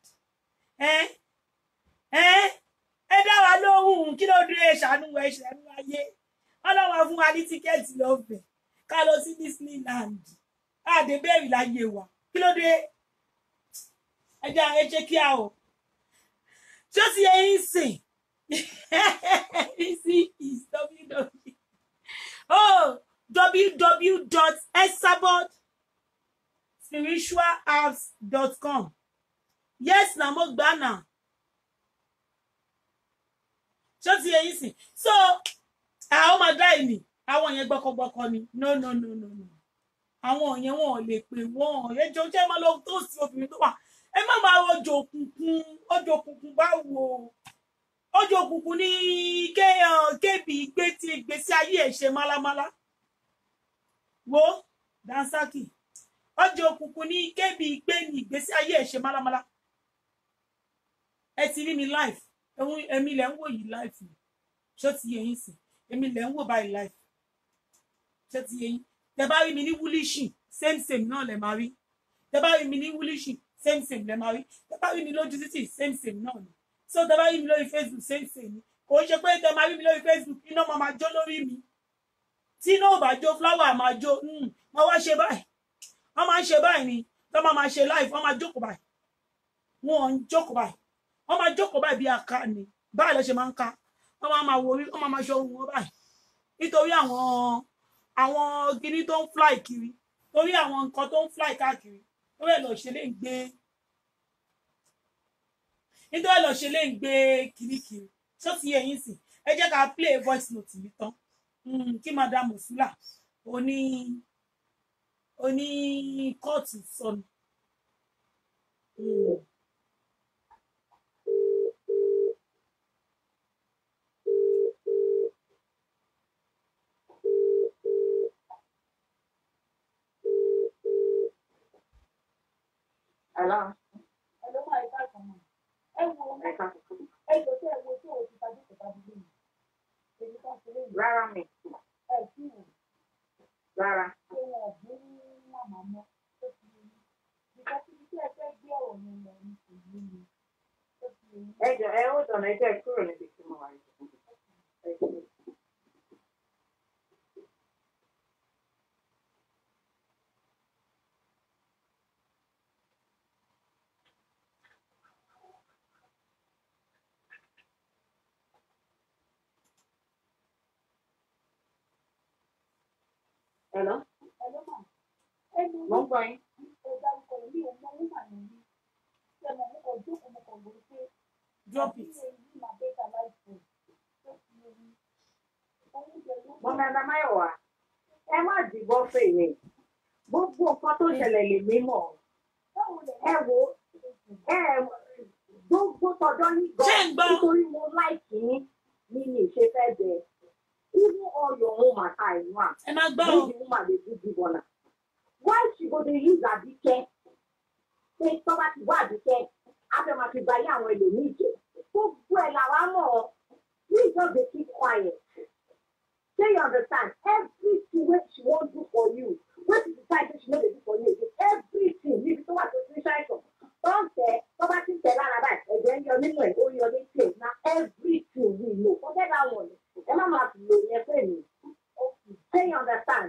Ẹ dá wa lóhùn, kí ló dé ṣàánú ayé. Ọlọ́wọ́ fún wa ní tíkẹ́ẹ̀tì lọ́fẹ̀ẹ́ ká lọ sí Disneyland. Àdébẹ̀rì láyé wa. Kí ló dé? Ẹ jẹ́ kí a o. Ṣé ó ti yẹ yín sìn? Is www.esabodspiritualapps.com. Yes, na mo gbà náà. Ṣé ó ti yẹ yín sìn? So, àwọn máa dá ìní. Àwọn yẹn gbọ́kọ̀gbọ́kọ ni. No. Àwọn yẹn wọn ò lè pè wọ́n. Ẹjọ́ jẹ́ máa lọ tó sí obìnrin tó wà. Ẹ má máa ọjọ́ òkùnkùn bá wo. Ọjọ́ òkùnkùn ní kébì ìgbésí ayé ẹ̀ ṣe málámálá. Wo Dansaki. Ọjọ́ òkùnkùn ní kébì ìgbésí ayé ẹ̀ ṣe málámálá. Ẹ ti rí mi live. Èmi lẹ̀ ń wò yìí live. Ṣé ó ti yẹ yín sìn? Èmi lẹ̀ ń wò báyìí live. Ṣé ti yẹ yín? Tẹ bá rí mi ní Woolwich, same náà lẹ máa rí. Tẹ bá rí mi ní Woolwich, same lẹ máa rí. Tẹ bá rí mi lójú títì, same náà ni. So tẹ bá rí mi lórí Facebook, same ni. Kò ṣe pé tẹ máa rí mi lórí Facebook, iná máa jó lórí mi. Tí iná ò bá jó, flower máa jó. Wọ́n wá ṣe báyìí. Wọ́n máa ń ṣe báyìí ni. Tọ́ máa ṣe live, wọ́n máa jókòó báyìí. Wọ́n ń jókòó báyìí. Wọ́n máa jókòó báyìí bí aka ni. Báyìí lọ ṣe máa ń ka. Wọ́n máa wo orí, wọ́n máa ṣe ohun wọn báyìí. Nítorí àwọn gini tó ń fly kiri, torí àwọn nǹkan tó ń fly káàkiri, torí ẹ̀ lọ ṣe lè ń gbé, nítorí ẹ̀ lọ ṣe lè ń gbé kirikiri. Ṣó ti yẹ yín sìn? Ẹ jẹ́ ká play voice note mi tán. Kí Madam Osula oní kóòtù sọnù. Rárá mi. Rárá. Ẹ ó dọ̀nà ẹjẹ́ kúrò níbi tí mo wà yìí. Hello? Mo ń gbọ́ yín. Drop it. Mọ́mí Adamáyọ̀wá, ẹ má dìbò fèmí. Gbogbo nǹkan tó ṣẹlẹ̀ lè mí mọ̀. Ẹ wo gbogbo tọjọ́ ní gan nítorí mo láìkí ní mi ṣe fẹ́ bẹ. Even all your own matter in one. Ẹ máa gbọ́ o. Make the woman dey do give una. Why she go dey use Àbíkẹ́? Ṣé tọ́ba ti wá Àbíkẹ́? A fẹ́ máa fi gba ayé àwọn ẹlòmíì jẹ. Gbogbo ẹ̀ làwa mọ̀ ọ́. Please just dey keep quiet. Say you understand? Everything wey she wan do for you, wey she decide say she no dey do for you again, everything níbi tó wà tó ti ṣàìsàn. Don tẹ tọ́ba ti tẹ̀ lára báyìí, ẹ̀jẹ̀ ń yọ nínú ẹ̀, ó yọ létí ẹ̀. Na everything we know. Forget that one. Ẹ má máa fi lè yẹn fẹ́ mi. Say you understand?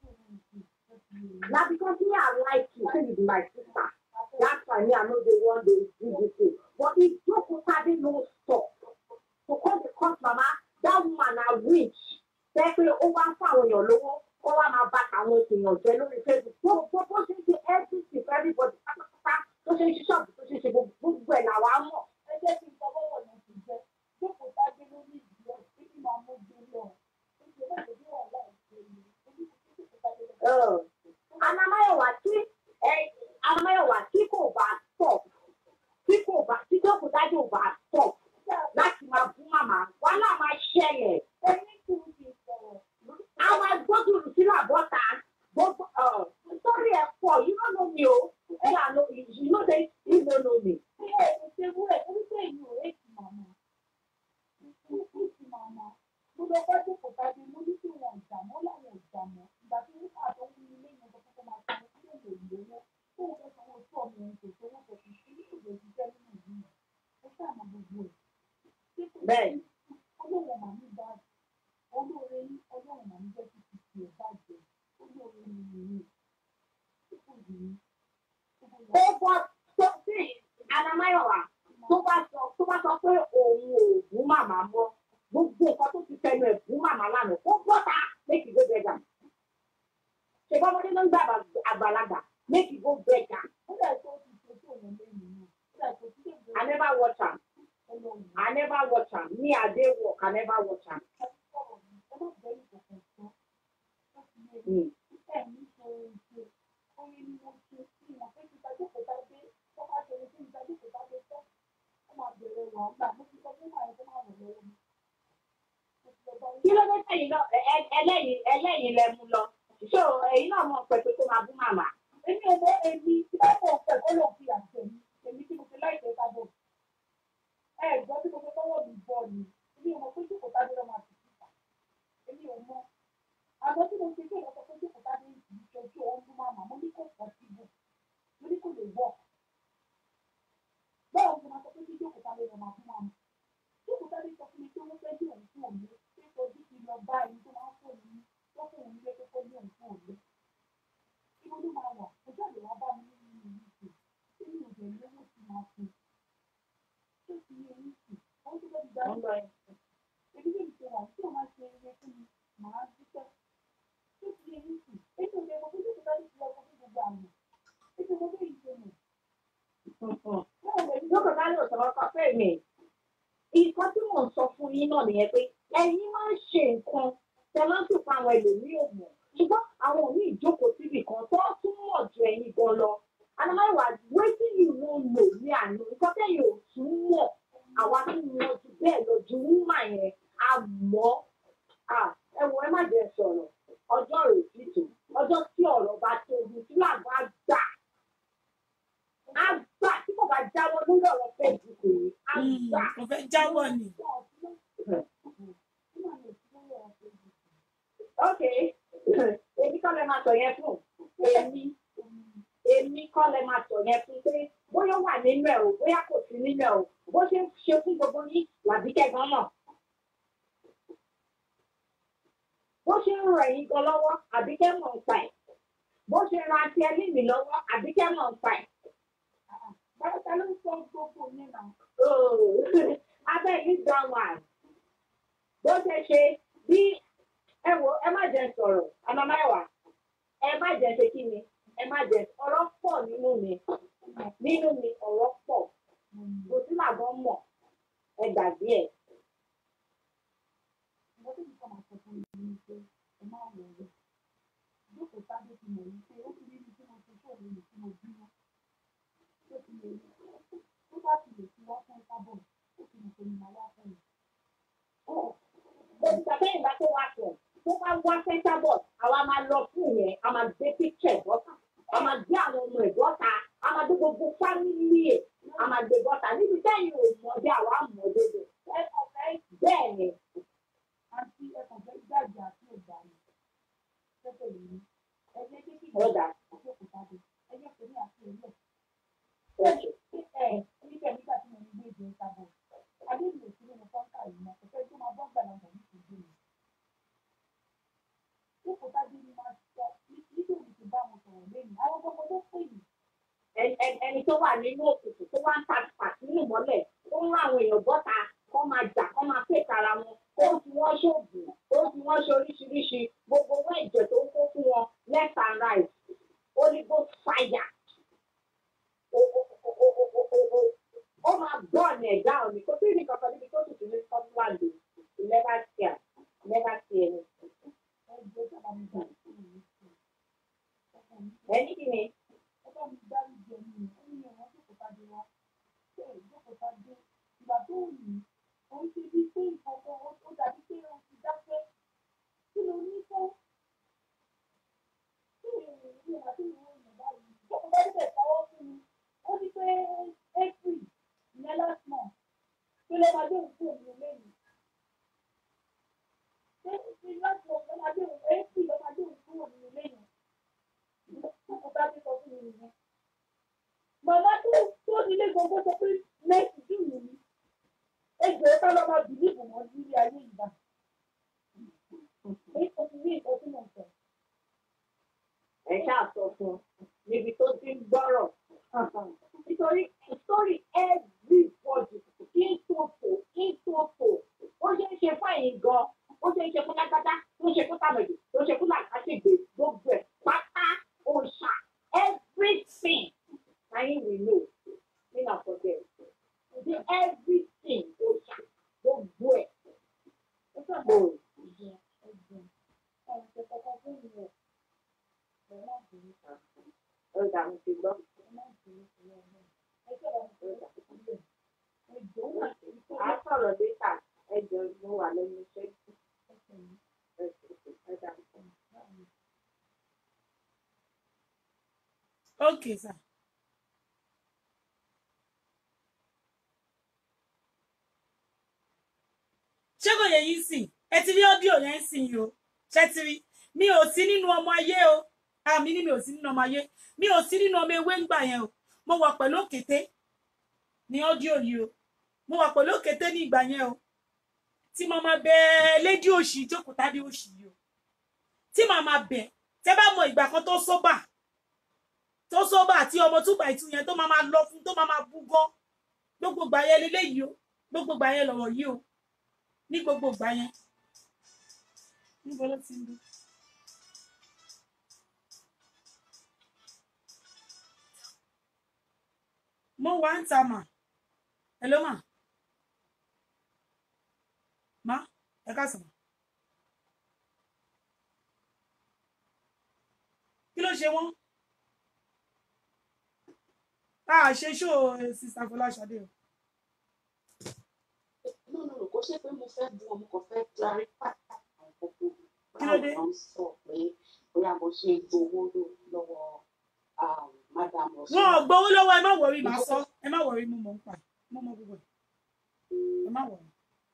Na because me I like you, say you be my sister. That's why me I no dey wan dey do this thing. But if Joko Tade no stop to come dey cut mama, that woman na witch. Fẹ́ pé ó wá ń fún àwọn èèyàn lówó, ó wá máa bá àwọn èèyàn jẹ lórí Facebook. Bó ṣe ń ṣe everything for everybody pátápátá tó ṣe ń ṣe ṣọ́ọ̀bù tó ṣe ń ṣe gbogbo ẹ̀ làwa mọ̀. Ẹ jẹ́ kí n sọ bọ́wọ̀ náà ti jẹ́. Joko Tade ló ní ìdílé tí kì máa mú gbé lọ. Adamáyọ̀wá tí kò bá stop tí Joko Tade ò bá stop láti máa bú màmá wàhálà máa ṣẹlẹ̀. Àwọn agbódùn sílẹ̀ bọ́ta gbogbo sórí ẹ̀ pọ̀ you no know me o you know say you no know me. Mo lọ bá Joko Tade mo ní kí wọn jà mọ́ láwọn ò jà mọ́ ìgbà tí wọ́n àtọ́ wí ilé yẹn tó kọ́kọ́ máa sanwó sílẹ̀ lè lówó tó wọ́n fẹ́ sanwó tó ọmọ yẹn kò sówó kò sí sí nítorí òṣìṣẹ́ nínú ìlú yẹn ó ṣàmọ̀ gbogbo ẹ̀. Bẹ́ẹ̀ ọlọ́run màmí bá olóore ní ọlọ́run màmí jẹ́ kí kìkì ẹ̀ bàjẹ́ olóore ní ìlú ó bọ́ tó sí Adamáyọ̀wá tó bá sọ pé òun ò bú màmá mọ́ gbogbo nǹkan tó ti tẹnu ẹ̀ bú màmá lánàá ó bọ́ta méjì go bẹ́gà ṣe bọ́mọdé ló ń gbà àgbàlagbà méjì go bẹ́gà. I never watch am. Me I dey work I never watch am. Kí ló dé sẹ́yìn náà ẹlẹ́yìn lẹ mú lọ ṣó èyí náà mọ̀ pẹ̀pẹ̀ tó máa bú màmá. Èmi ò mọ èmi tí wọ́n mọ̀ pẹ̀ kó lóun fi àṣẹ mi èmi tí mo fi láìpẹ́ sábọ̀. Gbọ́ tí mo fẹ́ tọ́wọ́ mi bọ̀ ni èmi ò mọ̀ pé Joko Tade lọ́ máa fi síta èmi ò mọ̀ àmọ́ tí mo ṣe kí ìwọ́n sọ pé Joko Tade ìṣojú òun bú màmá mo ní kò pọ̀ síbò mo ní kò lè wọ̀. Báwo ni mo máa sọ pé Joko Tade lọ́ máa bú màmá? Joko Tade sọ fún mi pé wọ́n fẹ́ bí òun fún òun pé ojú ti lọ bá ẹni tó máa ń fò ní wọ́n fún òun nílé tó kọ́ ní òun fún òun. Ibo ló máa wà? Ojú àlè wá bá mi nínú ìlú ìṣe tí mi ò dẹ̀ lówó ti máa fún. Ṣé ti yé mi sí? Wọ́n tó bẹ́ẹ̀ di dáná. Èmi lè ṣe wà tí o máa ṣe eré fún mi, màá dúpẹ́. Ṣé ti yé mi sí? Èmi ò lè mọ pé Joko Tade ti lọ fún gbogbo àná. Èmi ò mọ pé ìṣe mi. Joko Tade ò sọ̀rọ̀ kan pé mi. Nǹkan tí mò ń sọ fún yín náà nìyẹn pé ẹ̀yin máa ń ṣe nǹkan tẹ máa ń sì fún àwọn ẹlòmíì òmò ṣùgbọ́n àwọn ò ní ìjókòó síbì kan tó tún mọ̀ ju ẹ̀yin gan lọ. Adamáyọ̀wá wetin you no know ní àná nǹkan tẹ̀yìn ò tún mọ̀ àwa tún mọ̀ ju bẹ́ẹ̀ lọ ju wúmà yẹn àmọ́ ẹ wo ẹ má jẹ́ sọ̀rọ̀ ọjọ́ rẹ̀ títù ọjọ́ tí ọ̀rọ̀ bá tóbi tí làgbà gbà á gbà tí kò bá jáwọ́ lórí ọ̀rọ̀ Facebook pè é àgbà. Kò fẹ́ jáwọ́ ni. Ok, èmi kọ́ lẹ máa sọ yẹn fún èmi kọ́ lẹ máa sọ yẹn fún pé bóyá ó wà nínú ẹ̀ o bóyá kò sí nínú ẹ̀ o bó ṣe ń ṣe fún gbogbo yín làbíkẹ́ gan náà. Bó ṣe ń ràn yín gan lọ́wọ́ àbíkẹ́ mọ̀ ń pa ẹ̀. Bó ṣe ran àti ẹni mi lọ́wọ́ àbíkẹ́ mọ̀ ń pa ẹ̀. Bàbá ló ń sọ gbogbo yẹn náà. Abẹ́ yìí gbà wà. Bó ṣe ṣe bí ẹ wo ẹ má jẹ sọ̀rọ̀ àmàmáwá ẹ má jẹ ṣe kí ni ẹ má jẹ ọ̀rọ̀ pọ̀ nínú mi ọ̀rọ̀ pọ̀ kò sí làbọ̀ mọ̀ ẹ gbàgbé ẹ̀. Ìwọ́n tó ń kọ́ máa sọ fún mi ní pé ẹ má wọ̀ ọ́. Jókòó sábẹ́ ti mọ̀ ní pé ó ti rí ibi tí mo ti ṣó òun ní tí mo bínú. Tó ti lè rí. Tó bá ti lè fi wá fún sábọ̀, ó ti mọ̀ pé mi máa wá fún mi. Òṣìṣẹ́ bẹ́ẹ̀ bá tó wá sọ̀ tó bá wá sẹ́ńtà bọ̀ àwa máa lọ fún yẹn a máa gbé píkṣẹ̀ bọ́tà a máa gbé àwọn ọmọ ẹ̀ bọ́tà a máa gbé gbogbo fámìlì ẹ̀ a máa gbé bọ́tà níbi tẹ́yìn ò mọ̀ọ́dé àwa mọ̀ọ́dé Ẹ̀kọ́ fẹ́ bẹ́ẹ̀ ni. àti ẹ̀kọ́ fẹ́ gbàgbé àti ògbà yìí. Tẹ́tẹ̀ lè ní. Ẹgbẹ́ kékeré Ọ̀dà. àti òkúta dé. Ẹgbẹ́ kò ní àti ẹ̀yẹ. Okay. Nígbà tí mo ní gbé ìgbé sábọ̀. Adébí ò sí nínú kọ́ńtà yìí mọ́. Kò fẹ́ tó máa bọ́ gbàlagbà ní ìgbé mi. Òkúta dé ni máa sọ nítorí ti bá wọn sọ̀rọ̀ lẹ́yìn. Àwọn gbogbo tó pè mí. Ẹni tó wà nínú òkùnkùn tó wá ń ta pàtí nínú ìmọ́lẹ̀ tó ń rán àwọn èèyàn bọ́ta kọ́ máa jà kọ́ máa pè tara wọn ó fi wọ́n ṣoògùn ó fi wọ́n ṣe oríṣiríṣi gbogbo owó ẹ̀jẹ̀ tó ń kó fún wọn left and right Holy Ghost fire ó máa gbọ́ ọ̀nà ẹ̀dá òní kó sí nìkan kan níbi tó tutù ní Scotland never see any. Ẹni kí ni. Ọba mi dárí jẹ mí, ó ní ẹ̀wọ̀n tó kò bá dé wá. Bẹ́ẹ̀ ló kò bá dé. Ìgbà tó wù mí, ó ń ṣe bí pé ìfọ̀kọ̀ ó dàbí pé ó ti dákẹ́. Kí ló ní fún? Kí ni ìrìn àti ìrìn ìrìn báyìí? Jókòó bá débẹ̀ sáwọ́ fún mi. Ó ní pé April ìyẹn last month. Kí ló máa dé òkú òun lẹ́yìn? Ṣé last month ló máa dé òkú April ló máa dé òkú òun lẹ́yìn? Màmá tó nílé gbogbo sọ pé next June ni ẹgbẹ́ ká lọ́ máa bìlíìfù wọn nílé ayé ìgbà. Èyí kò sí ní ìkọ́ tí mo sọ. Ẹ ṣáà sọ fún un níbi tó ti ń gbọ́rọ̀ nítorí story everybody kí n tó tò ó ṣe ń ṣe fún ẹ̀yìn gan ó ṣe ń ṣe fún lágbádá tó ń ṣe fún tàmẹ̀dù tó ń ṣe fún làkàṣègbè gbogbo ẹ̀ pátá òòṣà everything na him we know me na forget the everything òòṣà gbogbo ẹ̀. Ó sọ̀rọ̀ ìjẹ ẹgbẹ́ ọ̀rọ̀ ṣe kọ́kọ́ fún mi rẹ̀. Bẹ̀rẹ̀ náà kò ní ká. Ọ̀dà mi ti gbọ́. Bẹ̀rẹ̀ náà kò ní ká lọ́wọ́. Ẹgbẹ́ ọ̀rọ̀ ṣe kọ́kọ́ fún mi rẹ̀. Ẹgbẹ́ ó wà sí ìkọ́. À á sọ̀rọ̀ létà ẹjọ́ mo wà lẹ́nu iṣẹ́. Okay, sir. Ṣé kò yẹ yín sìn? Ẹ ti rí ọ́díò yẹn sìn yìí o. Ṣé ti rí? Mi ò sí nínú ọmọ ayé o. Àmì ni mi ò sí nínú ọmọ ayé. Mi ò sí nínú ọmọ ewé ńgbà yẹn o. Mo wà pẹ̀lú òkété ní ọ́díò yìí o. Mo wà pẹ̀lú òkété ní ìgbà yẹn o. Tí mo máa bẹ lédí òṣì jókòó tádé òṣì yìí o. Tí màá máa bẹ̀ tẹ́ bá mọ ìgbà kan tó sóbà àti ọmọ túbà ìtú yẹn tó máa lọ fún tó máa bú gan gbogbo ìgbà yẹn leléyìí o gbogbo ìgbà yẹn lọ̀rọ̀ yìí o ní gbogbo ìgbà yẹn níbo ló ti ń dún. mo wá ń ta mà hello má ẹ káàsán kí ló ṣe wọ́n ṣe ṣó sista Fọláṣadé o. No, kò ṣe pé mo fẹ́ bu ọmọ kan fẹ́ clarify àwọn gbogbo Kí ló dé? báwọn sọ pé bóyá mo ṣe gbowó lọ́wọ́ madam ọ̀sán. wọn ò gbowó lọ́wọ́ ẹ má wọrí màá sọ ẹ má wọrí mo mọ̀ ń pa mo mọ gbogbo ẹ má wọ̀.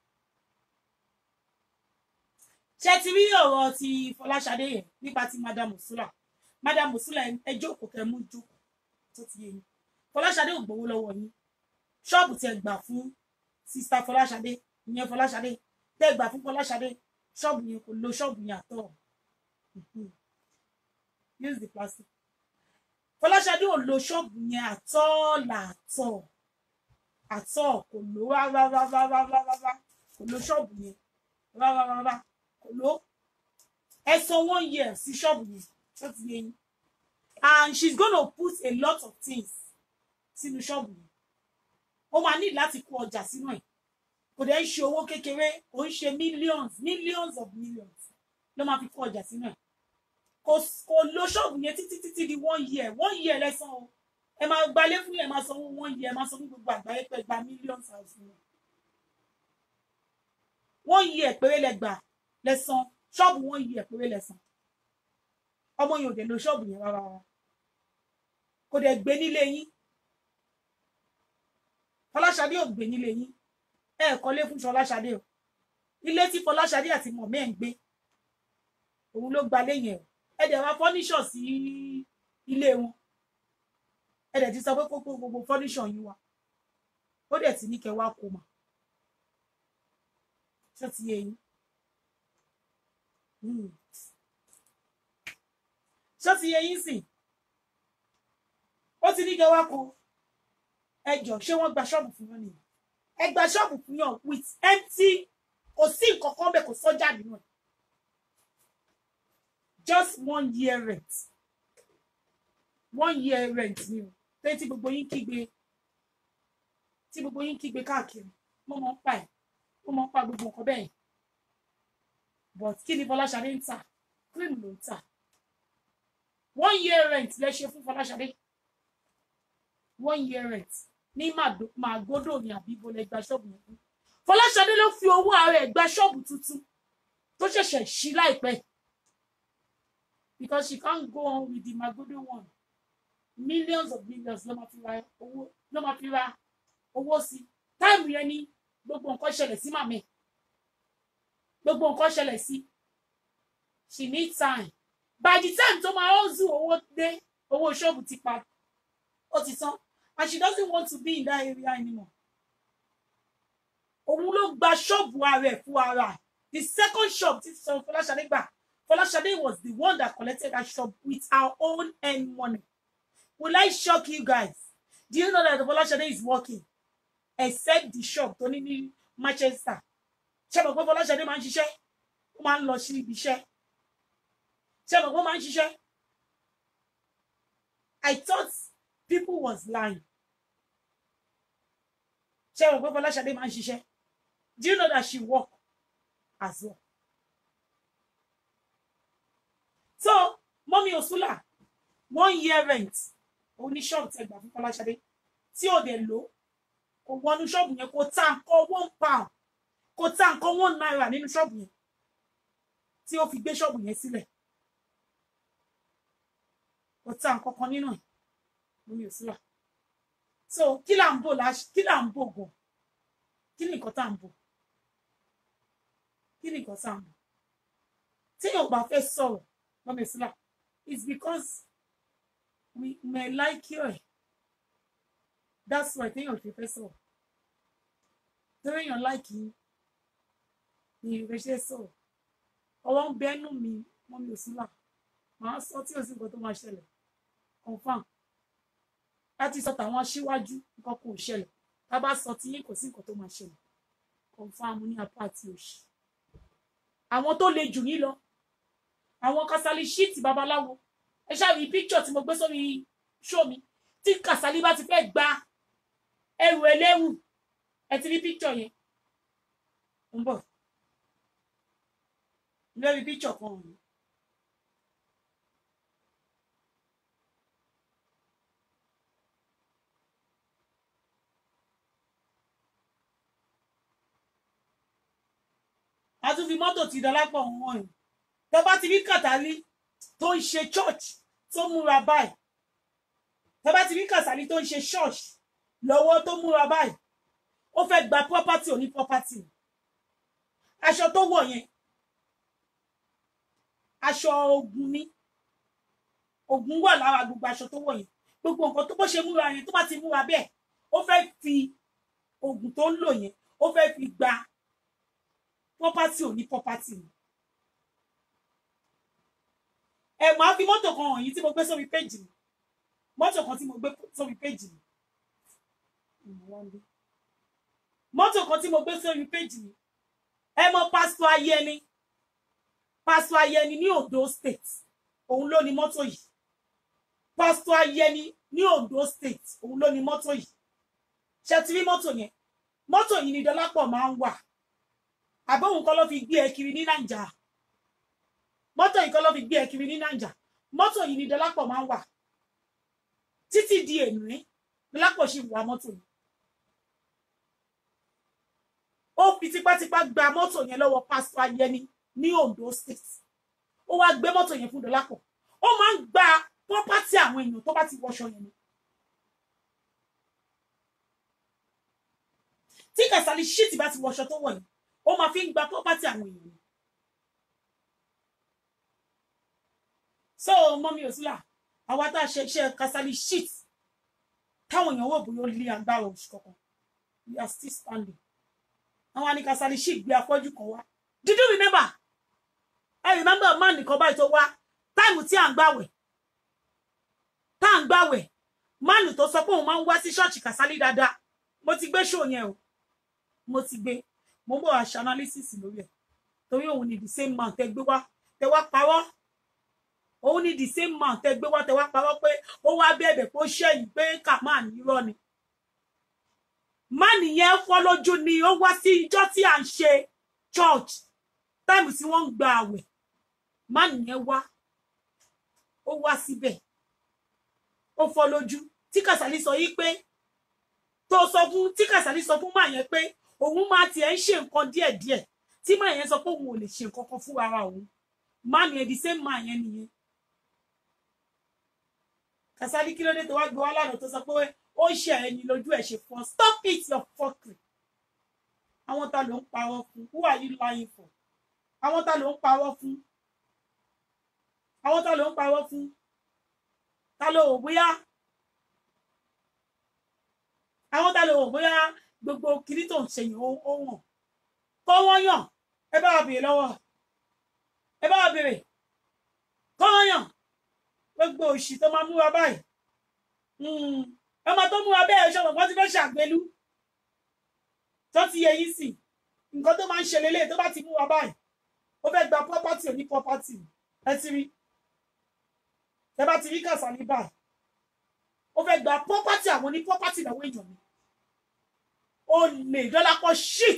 ṣé ti rí ọ̀rọ̀ ti Fọláṣadé yẹn nípa ti Madam Musula ẹ jókòó kẹ́ mú jókòó tó ti yé yín. Fọláṣadé ò gbowó lọ́wọ́ yín ṣọ́ọ̀bù tẹ́ gbà fún sista Fọláṣadé ìyẹn Fọláṣadé tẹ́ gbà fún Fọláṣadé ṣọ́ọ̀bù yẹn kò lo ṣọ́ọ̀bù yẹn àtọ̀ use the plastic. Fọláṣadé ò lo ṣọ́ọ̀bù yẹn àtọ̀ kò lo rárá kò lo ṣọ́ọ̀bù yẹn rárá kò lo ẹ san 1 year sí ṣọ́ọ̀bù yẹn tó ti yé yín and she's gonna put a lot of things sínú ṣọ́ọ̀bù yẹn ó máa ní láti kó ọjà sínú ẹ̀ kò dẹ̀ ń ṣe owó kékeré ó ń ṣe millions of millions ló máa fi kó ọjà sínú ẹ̀ kò lo ṣọ́ọ̀bù yẹn títí di 1 year 1 year lẹ́sàn o ẹ máa gbalé fún yẹn máa sanwó 1 year ẹ máa sanwó gbogbo àgbáyé pé gba millions house wọn 1 year péré lẹ́gbà lẹ́sàn ṣọ́ọ̀bù 1 year péré lẹ́sàn ọmọ yẹn ò dẹ̀ lo ṣọ́ọ̀bù yẹn rárá kò dẹ̀ gbé nílé yín Fọláṣadé ò gbé nílé yín ẹ kọ́lé fún Fọláṣadé o ilé tí Fọláṣadé àti mọ̀mí ẹ̀ ń gbé òun ló gbalé yẹn o ẹ dẹ̀ wá fọ́níṣọ̀ sí ilé wọn ẹ dẹ̀ ti sọ pé kókó gbogbo fọ́níṣọ̀ yín wa ó dẹ̀ ti ní kẹ́ wá kó mà ṣé ti yé yín ṣé ti yé yín sì ó ti ní kẹ́ wá kó ẹ jọ ṣé wọ́n gba ṣọ́ọ̀bù fún wọn nìyẹn ẹ gba ṣọ́ọ̀bù fún yàn with empty kò sí nǹkan kan bẹ́ẹ̀ kò sọ́jà nínú ẹ̀ just 1 year rent 1 year rent ni o tí gbogbo yín kígbe káàkiri mo mọ̀ ń pa ẹ̀ mo mọ̀ ń pa gbogbo nǹkan bẹ́ẹ̀ but kí ni Fọláṣadé ń tà cream ló ń tà 1 year rent lẹ ṣe fún Fọláṣadé 1 year rent ní Màgódò ní àbíbo lẹ gba ṣọ́ọ̀bù yẹn fún Fọláṣadé ló fi owó ara ẹ̀ gba ṣọ́ọ̀bù tuntun tó ṣẹ̀ṣẹ̀ ṣí láìpẹ́ because she can't go on with the Màgódò one millions of millions ló máa fi ra owó sí táìmù yẹn ní gbogbo nǹkan ṣẹlẹ̀ sí màmí gbogbo nǹkan ṣẹlẹ̀ sí she need time by the time tó máa ń zu owó dé owó ṣọ́ọ̀bù ti pa ó ti tán and she doesn't want to be in that area anymore. Òun ló gba ṣọ́ọ̀bù ara ẹ̀ fún ara ẹ̀. The second shop tí Fọláṣadé gbà Fọláṣadé was the one that collected that shop with our own earned money. Will I shock you guys? Do you know that Fọláṣadé is working except the shop tó ní ní Manchester? Ṣé mo pé Fọláṣadé máa ń ṣiṣẹ́? Ó máa ń lọ sí ibi iṣẹ́. Ṣé mo pé ó máa ń ṣiṣẹ́? I thought people was lying. Ṣé mo pé Fọláṣadé máa ń ṣiṣẹ́? Do you know that she work as well? So, Mommy Osula, 1 year rent, only shop tẹ́ gbà fún Fọláṣadé. Tí ó dẹ̀ lò, kò wọnú shop yẹn, kò ta nǹkan £1, kò ta nǹkan £1 nínú shop yẹn. Tí ó fi gbé shop yẹn sílẹ̀. Kò ta nǹkan kan nínú ẹ̀. Mommy Osula. So, kí là ń bò gan? Kí ni nǹkan tá ń bò? Kí ni nǹkan tá ń bò? Tí yóò bá fẹ́ sọ̀rọ̀, Mommy Osula, it's because we may like you. That's why tí yóò fẹ́ sọ̀rọ̀. Torí yóò like you. Ni ìwé ṣe sọ̀rọ̀. Ọwọ́ ń bẹ́nu mi, Mommy Osula. Màá sọ tí ó sì nǹkan tó máa ṣẹlẹ̀. Confirm. Láti sọ tàwọn aṣíwájú nǹkan kò ṣẹlẹ̀. Tá bá sọ tí yín kò sí nǹkan tó máa ṣẹlẹ̀. Confirm ní apá àti òṣì. Àwọn tó le jù yín lọ. Àwọn Kasali shit babaláwo. Ẹ ṣáà rí picture tí mo gbé sórí show mi. Tí Kasali bá ti fẹ́ gba ẹrù ẹlẹ́rù. Ẹ ti rí picture yẹn. Ń bọ̀. Lórí picture kan ọ̀hún. A tún fi mọ́tò ti Dọlápọ̀ wọn yìí. Tó bá ti rí Kasali tó ń ṣe church tó múra báyìí. Tó bá ti rí Kasali tó ń ṣe church lọ́wọ́ tó múra báyìí. ó fẹ́ gba property oní property aṣọ tó wọ̀ yẹn aṣọ ogun ni ogun wà lára gbogbo aṣọ tó wọ̀ yẹn gbogbo nǹkan tó bó ṣe múra yẹn tó bá ti múra bẹ́ẹ̀ ó fẹ́ fi ogun tó ń lò yẹn ó fẹ́ fi gba property oní property ẹ máa fi mọ́tò kan hàn yín tí mo gbé sórí péjì mi mọ́tò kan tí mo gbé sórí péjì mi mọ́tò kan tí mo gbé sórí péjì mi ẹ mọ̀ pásítọ̀ Ayẹni ní Ondo State òun ló ní mọ́tò yìí pásítọ̀ Ayẹni ní Ondo State òun ló ní mọ́tò yìí ṣé ti rí mọ́tò yẹn mọ́tò yìí ni Dọlápọ̀ máa ń wà àbóhùn kan ló fi gbé ẹ kiri ní Nàìjà mọ́tò yìí kan ló fi gbé ẹ kiri ní Nàìjà mọ́tò yìí ni Dọlápọ̀ máa ń wà títí di èmi Dọlápọ̀ sì wà mọ́tò yìí ó fi tipátipá gba mọ́tò yẹn lọ́wọ́ pásítọ̀ Ayẹni ní Ondo State ó wá gbé mọ́tò yẹn fún Dọlápọ̀ ó máa ń gba property àwọn èèyàn tó bá ti wọṣọ yẹn ni tí Kasali shit bá ti wọṣọ tó wọ̀ yẹn ó máa fi ń gba property àwọn èèyàn ni so mọ́mí òsílà àwa tá a ṣe iṣẹ́ Kasali shit táwọn èèyàn wò bóyá ó lé agbára oṣù kankan we are still standing àwọn àni Kasali shit gbé afọ́jú kan wá did you remember I remember man nìkan báyìí tó wá táìmù tí à ń gbàwẹ̀ man tó sọ pé òun máa ń wá sí ṣọ́ọ̀ṣì Kasali dáadáa mo ti gbé show yẹn o mo ti gbé mo ń bọ̀ àṣà analysis lórí ẹ̀ torí òun ni the same man tẹ gbé wá tẹ wá parọ́ òun ni the same man tẹ gbé wá tẹ wá parọ́ pé ó wá bẹ̀bẹ̀ pé ó ṣẹ̀yìn pé kàmáà ní irọ́ ni man yẹn fọ́ lójú ni ó wá sí ìjọ tí à ń ṣe church táìmù tí wọ́n ń gba àwẹ̀ man yẹn wá ó wá síbẹ̀ ó fọ́ lójú tí Kasali sọ yí pé tó sọ fún tí Kasali sọ fún máa yẹn pé òun máa tiẹ̀ ń ṣe nǹkan díẹ̀díẹ̀ tí máa yẹn sọ pé òun ò lè ṣe nǹkan kan fún ara òun man yẹn the same man yẹn nìyẹn Kasali kí ló dé tó wá gbé wá lánàá tó sọ pé ó ṣe ẹni lójú ẹ̀ ṣe fọ́ stop it your fuckery àwọn ta ló ń parọ́ fún who are you lying for àwọn ta ló ń parọ́ fún àwọn ta ló ń parọ́ fún ta ló wò bóyá àwọn ta ló wò bóyá gbogbo kiri tó ń ṣe yìí ó wọ̀n kọ́ wọ́n yàn ẹ bá wa bèrè lọ́wọ́ ẹ bá wa bèrè kọ́ wọ́n yàn gbogbo òṣì tó máa mú wa báyìí ọmọ tó mú wa bẹ́ẹ̀ ṣọ́pọ̀ wọ́n ti fẹ́ ṣàgbélú tó ti yẹ yín sí nǹkan tó máa ń ṣe lélẹ̀ tó bá ti mú wa báyìí ó fẹ́ gba property oní property ẹ ti rí ẹ bá ti rí Kasali báyìí ó fẹ́ gba property àwọn oní property lọ́wọ́ èèyàn ni ó lè Dọlápọ̀ shit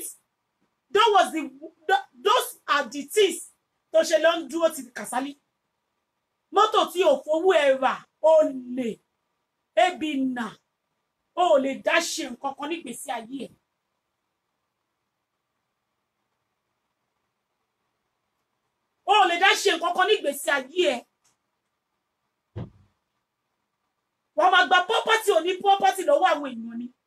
those are the things tó ṣe lọ ń dúró ti Kasali mọ́tò tí ò fowó ẹ̀ rà ó lè ebi nà ó lè dá ṣe nǹkan kan nígbésí ayé ẹ̀ ó lè dá ṣe nǹkan kan nígbésí ayé ẹ̀ wọ́n máa gba property oní property lọ́wọ́ àwọn èèyàn ni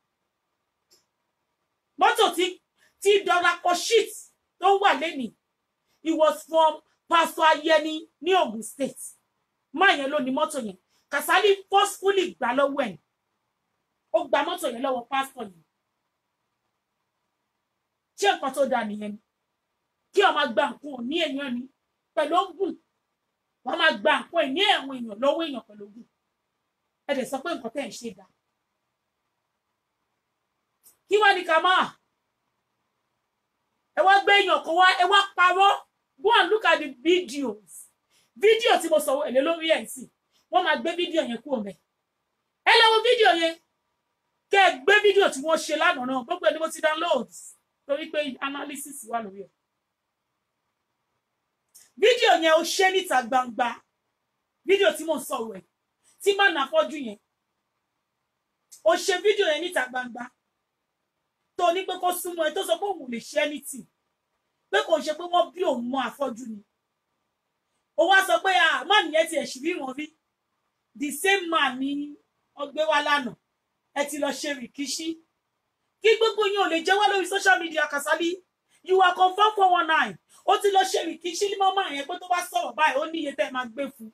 mọ́tò tí Dọlápọ̀ shit tó wà lẹ́nìí it was from Pastor Ayẹni ní Ogun State máa yẹn ló ní mọ́tò yẹn Kasali forcefully gbà lọ́wọ́ ẹ̀ ó gba mọ́tò yẹn lọ́wọ́ pásítọ̀ yìí ṣé nǹkan tó dáa nìyẹn ni kí ọmọ gba nǹkan ò ní èèyàn ni pẹ̀lú ogun wọ́n máa gba nǹkan ẹ̀ ní ẹ̀wọ̀n èèyàn lọ́wọ́ èèyàn pẹ̀lú ogun ẹ dẹ̀ sọ pé nǹkan tẹ́ ẹ̀ ń ṣe dáa kí wá ní ká máa ẹ wá gbé èèyàn kan wá ẹ wá parọ́ go and look at the videos fídíò tí mo sọ̀rọ̀ èlé lórí ẹ̀ sí wọ́n máa gbé fídíò yẹn kúrò mẹ́ ẹ lọ wo fídíò yẹn kẹ́ ẹ gbé fídíò tí wọ́n ṣe lánàá náà gbogbo ẹni mo ti download torí pé analysis wà lórí ẹ̀ fídíò yẹn ó ṣe níta gbangba fídíò tí mo sọ̀rọ̀ ẹ̀ tí má nà fọ́jú yẹn ó ṣe fídíò yẹn níta gbangba tó ní pé kó súnmọ́ ẹ tó sọ pé òun ò lè ṣe anything pé kò ń ṣe pé wọ́n bí òun mọ àfọ́jú ni ó wá sọ pé má nìyẹn ti ẹ̀ṣì rí wọn rí the same man ní ọgbẹ́ wa lánàá ẹ ti lọ ṣe rìkíṣí kí gbogbo yín ò lè jẹ́ wá lórí social media Kasali you are confirmed 419 ó ti lọ ṣe rìkì sí mọ́mọ́ yẹn pé tó bá sọ̀rọ̀ báyìí ó ní iye tẹ́ máa gbé fún.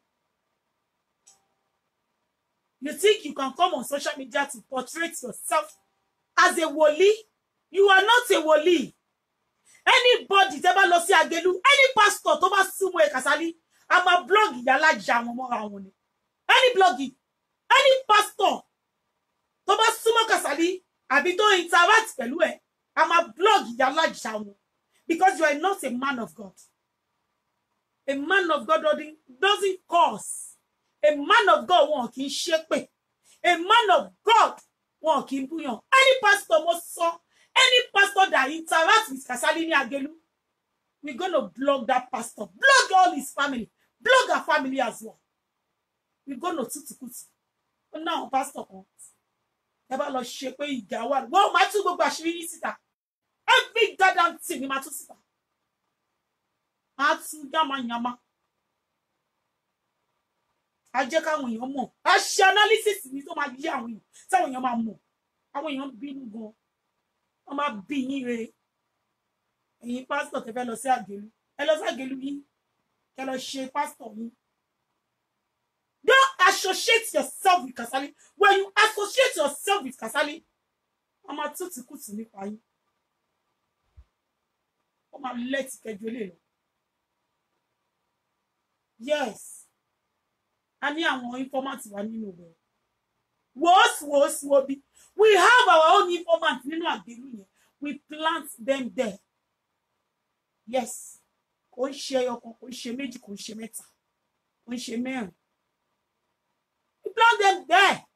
You think you can come on social media to portray yourself as a wòlíì? You are not a wòlíì. Anybody tẹ́ bá lọ sí Agelu, any pastor tó bá súnmọ́ ẹ Kasali, a máa blog yàrá jà wọn mọ́ra wọn ni. Any blogging, any pastor tó bá súnmọ́ Kasali, àbí tó interact pẹ̀lú ẹ, a máa blog yàrá jà wọn. Because you are not a man of God. A man of God doesn't curse. A man of God wọn kì í ṣépè. A man of God wọn kì í búyàn. Any pastor must saw, any pastor that interacts with Kasali ní Agelu, we're going to blog that pastor. Blog all his family. Blog our family as well. We're going to tutukutu. But now, pastor kan. Ẹ bá lọ ṣe pé ìjà wà. Wọ́n máa tún gbogbo àṣírí yìí síta. Every goddamn thing ni máa tún síta. Máa tún yàmàyàmà. A jẹ́ káwọn èèyàn mọ̀. A ṣe analysis ni tó máa yí àwọn èèyàn. Táwọn èèyàn máa mọ̀. Àwọn èèyàn bínú gan. Wọ́n máa bí yín re. Ẹ̀yin pásítọ̀ tẹ́ fẹ́ lọ sí Àgèlú. Ẹ lọ sí Àgèlú yín. Kẹ́ lọ ṣe pásítọ̀ yín. Don't associate yourself with Kasali. When you associate yourself with Kasali, wọ́n máa tún ti kù sí nípa yín. Wọ́n máa lẹ́tì kẹjọ lè lọ. Yes. A ní àwọn informant wà nínú rẹ̀. Wobi. We have our own informant nínú Àgèlú yẹn. We plant them there. Yes. Kò ń ṣe ọkàn, kò ń ṣe méjì, kò ń ṣe mẹ́ta. Kò ń ṣe mẹ́rin. We plant them there.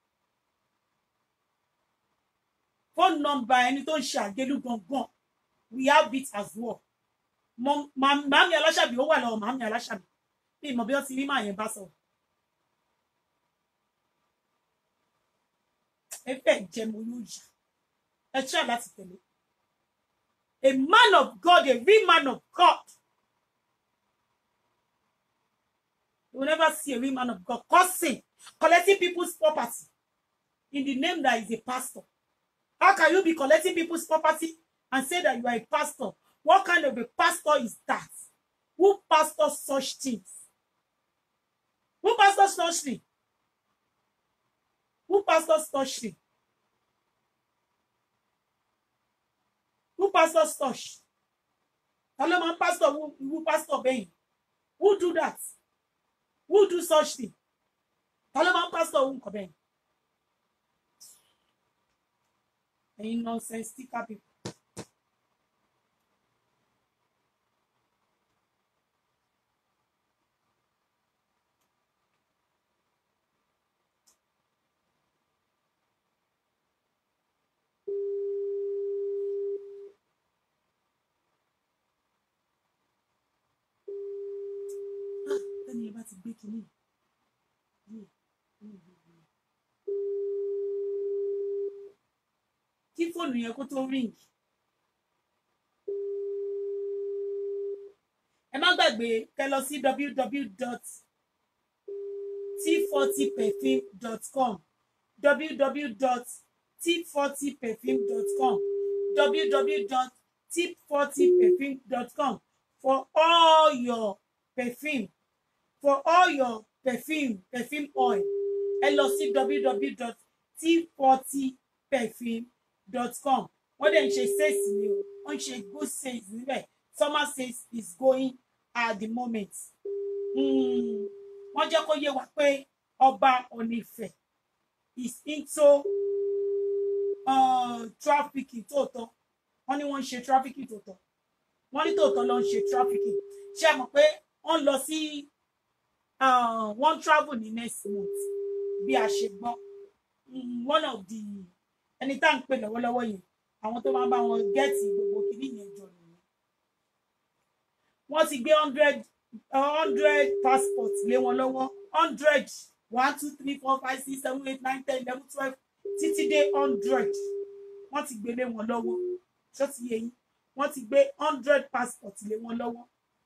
Phone number ẹni tó ń ṣe Àgèlú gangan. We have it as well. Màmí Aláṣàbí ó wà lọ́wọ́ Màmí Aláṣàbí. Bí ìmọ̀ bí ó ti rí màá yẹn bá sọ̀rọ̀. Ẹ fẹ́ jẹ mo yóò yà. Ẹ try láti tẹ̀lé. A man of God, a real man of God. You will never see a real man of God cursing, collecting people's property in the name that is a pastor. How can you be collecting people's property and say that you are a pastor? What kind of a pastor is that? Who pastors such things? Who pastors such things? Who pastors such things? Who pastors such? Hello, man, pastor, who pastor being? Who do that? Who do such thing? Hello, man, pastor, who come in? Ain't nonsense, sticker people. Tẹ́ni ẹ bá ti gbé kinní. Kí fóònù yẹn kó tó ring. Ẹ má gbàgbé kẹ́ lọ sí www.t40perfume.com www.t40perfume.com www.t40perfume.com for all your perfume. For all your perfume oil. Ẹ lọ sí www.t40perfume.com. Wọ́n dẹ̀ ń ṣe sales ni o. Wọ́n ń ṣe good sales níbẹ̀. Summer sales is going at the moment. Wọ́n jẹ́ kó yé wa pé Ọba Ọ̀nìfẹ̀ is into trafficking tòótọ́. Wọ́n ní wọ́n ń ṣe trafficking tòótọ́. Wọ́n ní tòótọ́ ló ń ṣe trafficking. Ṣé ẹ mọ̀ pé wọ́n lọ sí one travel ní next month bí a ṣe gbọ́. One of the ẹni tá ń pè lọ́wọ́lọ́wọ́ yẹn àwọn tó máa ń bá wọn gẹ́ẹ̀tì gbogbo kìíní yẹn jọ nìyẹn. Wọ́n ti gbé 100 passports lé wọn lọ́wọ́ 100 1 2 3 4 5 6 7 8 9 10 11 12 títí dé 100 wọ́n ti gbé lé wọn lọ́wọ́ ṣó ti yé yín wọ́n ti gbé 100 passports lé wọn lọ́wọ́.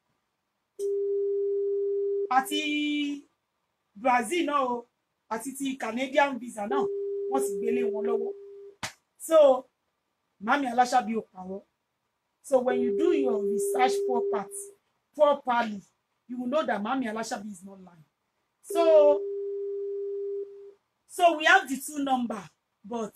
Àti Brazil náà o àti ti Canadian visa náà wọ́n sì gbélé wọn lọ́wọ́. So Mami Alashabi ò parọ́. So when you do your research properly, you will know that Mami Alashabi is not lying. So we have the two number, but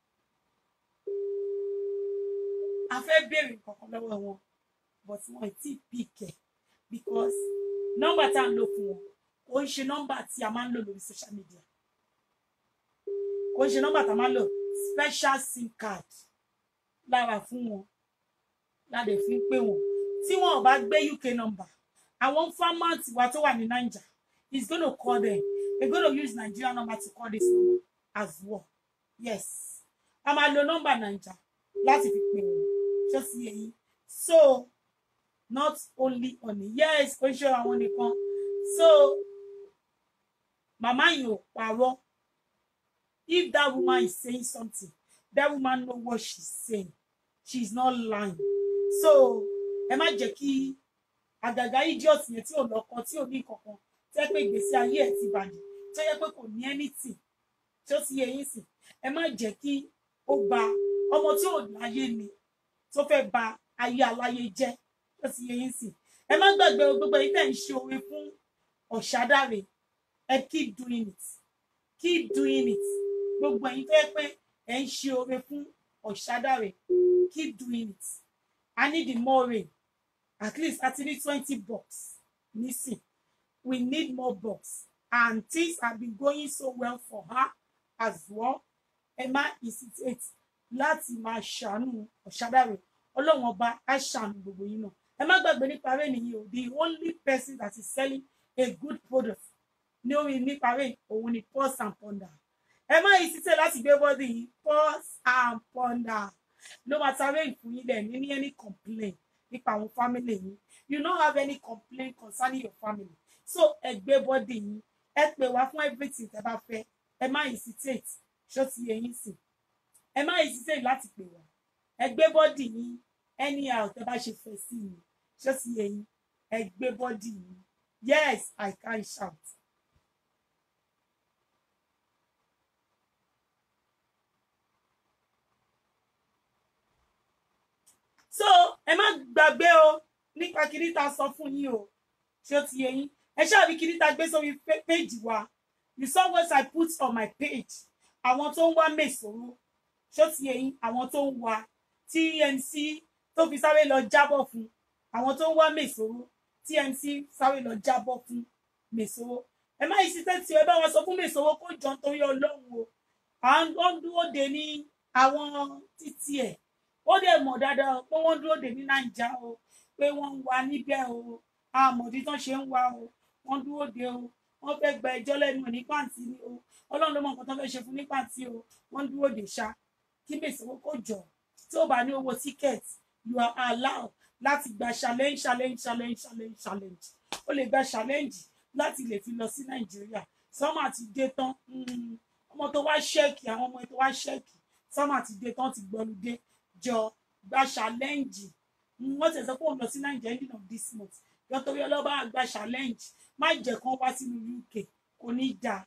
a fẹ́ béèrè nǹkan lọ́wọ́ wọn, but wọn ti pick ẹ̀ because number tá ń lò fún wọn kò ń ṣe number tí a máa ń lò lórí social media. Kò ń ṣe number tá a máa ń lò special SIM card lára fún wọn. Láde fi ń pè wọn. Tí wọn ò bá gbé UK number, àwọn format wa tó wà ní Naija is going to call them. They're going to use Nigeria number to call this number as well. Yes. A máa lo number Naija láti fi pè wọn. Just yẹn. So not only on it. Yes, kò ṣe àwọn nìkan. So mama yìí ò parọ́. If that woman is saying something, that woman know what she's saying. She's not lying. So ẹ má jẹ́ kí àgàgà idiot yẹn tí ò lọ́kọ tí ò ní kankan tẹ́ pé ìgbésí ayé ẹ̀ ti bàjẹ́ tó yẹ pé kò ní anything tí ó ti yẹ yín sí. Ẹ má jẹ́ kí ó ba ọmọ tí ò láyé ni tó fẹ́ ba ayé aláyé jẹ́ tó ti yẹ yín sí. Ẹ má gbàgbé gbogbo yín tẹ́ ń ṣe oore fún Ọ̀ṣàdáre. Ẹ keep doing it. Keep doing it. Gbogbo yín tó yẹ pé ẹ ń ṣe oore fún Ọ̀ṣàdáre. Keep doing it. I need the more rain. At least I need 20 bucks. Listen, we need more bucks. And things have been going so well for her as well. Emma hesitate láti máa ṣàánú Ọ̀ṣàdáre. Ọlọ́run ọba á ṣàánú gbogbo yín náà. Ẹ má gbàgbé nípa rẹ̀ nìyí o. The only person that is selling a good product ní orí nípa rẹ̀ òun ni Pause and Ponder. Ẹ má hesitate láti gbé bọ́dì yìí. Pause and Ponder. No matter where you them any complaint nípa àwọn family yín. You don't have any complaint concerning your family. So ẹgbẹ́ body yín, ẹ pè wá fún everything tẹ́ bá fẹ́. Ẹ má hesitate. Ṣó ti yé yín sí. Ẹ má hesitate láti pè wá. Ẹgbẹ́ body yín anyhow tẹ́ bá ṣe fẹ́ sí yín. Ṣó ti yé yín. Ẹgbẹ́ body yín. Yes, I can shout. So ẹ má gbàgbé o nípa kíní tá sọ fún yín o. Ṣé ó ti yé yín? Ẹ ṣáà rí kíní tá gbé sórí page wa. You saw what I put on my page. Àwọn tó ń wá Mèsòrò. Ṣé ó ti yé yín? Àwọn tó ń wá TMC tó fi sáré lọ jábọ̀ fún. Àwọn tó ń wá Mèsòrò. TMC sáré lọ jábọ̀ fún Mèsòrò. Ẹ má hesitate tí ẹ bá wọn sọ fún Mèsòrò kó jọ nítorí Ọlọ́run o. À ń dúró dè ní àwọn títí ẹ̀. Ó dẹ̀ mọ̀ dáadáa pé wọ́n dúró dè ní Naija o, pé wọ́n ń wá níbẹ̀ o, àmọ̀dí tán ṣe ń wá o, wọ́n dúró dè o, wọ́n fẹ́ gba ẹjọ́ lẹ́nu ẹ̀ ní pàǹtí ni o, Ọlọ́run ló mọ nǹkan tó fẹ́ ṣe fún ní pàǹtí o, wọ́n dúró dè ṣá. Kí Mèsòrò kó jọ tí ó bá ní owó ticket, you are allowed láti gba challenge. Ó lè gba challenge láti lè fi lọ sí Nàìjíríà. Sọ́mà ti dé tán, ọmọ tó wá ṣẹ́ẹ̀kì, àwọn ọmọ tó wá ṣẹ́ẹ̀kì, sọ́mà ti dé tán ti gbọ́ludé. Jọ gba challenge. Wọ́n ti sọ pé òun lọ sí Nigeria ending of this month. Yọ torí ọlọ́ba gba challenge. Má jẹ́ kán wá sínú UK. Kò ní dáa.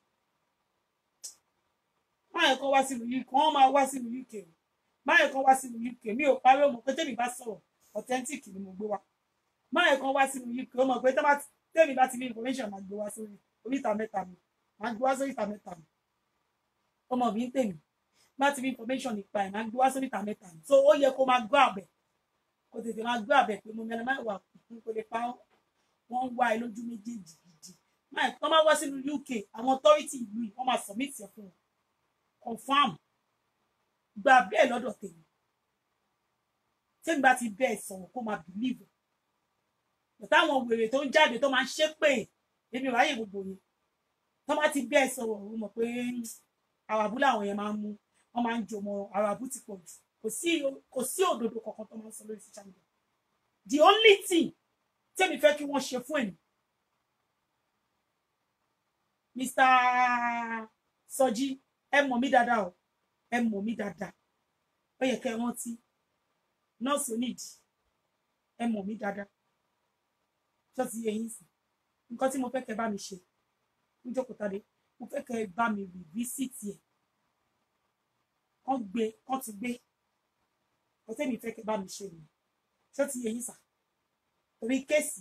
Má yẹ kán wá sínú UK. Wọ́n máa wá sínú UK. Má yẹ kán wá sínú UK. Mi ò parí ọmọ pé tèmi bá sọ̀rọ̀ authentic ni mo gbé wá. Má yẹ kán wá sínú UK. Ó mọ̀ pé tèmi bá ti ní information máa gbé wá sórí oríta mẹ́ta mi. Máa gbé wá sórí ìta mẹ́ta mi. Ọmọ mi ń tèmi. Láti rí information nípa ẹ̀ máa gbé wá sórí ìta mẹ́ta. So ó yẹ kó máa gbọ́ àbẹ̀. Kò tètè máa gbọ́ àbẹ̀ pé mo mẹ́rin máa wà kò lè pa wọ́n ń wá ẹ lójú méjèèjì gidi. Máa tó máa wá sínú UK, àwọn authority ìlú yìí wọ́n máa submit ẹ̀ fún wọn. Confirm. Gba bẹ́ẹ̀ lọ́dọ̀ tèmi. Tèmi bá ti bẹ́ẹ̀ sọ̀rọ̀ kó máa believe. But àwọn wèrè tó ń jáde tó máa ń ṣépè èmi ò ráyè gbogbo yẹn. Tó bá ti bẹ́ẹ̀ sọ̀rọ̀ ó mọ̀ pé àwàbú làwọn yẹn máa ń mú. Wọ́n máa ń jọmọ àràbù ti pọ̀ jù. Kò sí òdodo kankan tó máa ń sọ lórí social media. The only thing tẹ́mi fẹ́ kí wọ́n ṣe fún ẹ̀mí. Mr. Sọjí, ẹ mọ̀ mí dáadáa o. Ẹ mọ̀ mí dáadáa. Ó yẹ kẹ́ ẹ rántí. Nọ́ọ̀sì onídìí. Ẹ mọ̀ mí dáadáa. Ṣé ti yẹ yín sí? Nǹkan tí mo fẹ́ kẹ́ bá mi ṣe. Níjókòó Tádé. Mo fẹ́ kẹ́ bá mi revisit ẹ̀. Kán ti gbé kò tẹ́mi fẹ́ kẹ́ bá mi ṣe nìyẹn ṣó ti yẹ yín sà torí kéèsì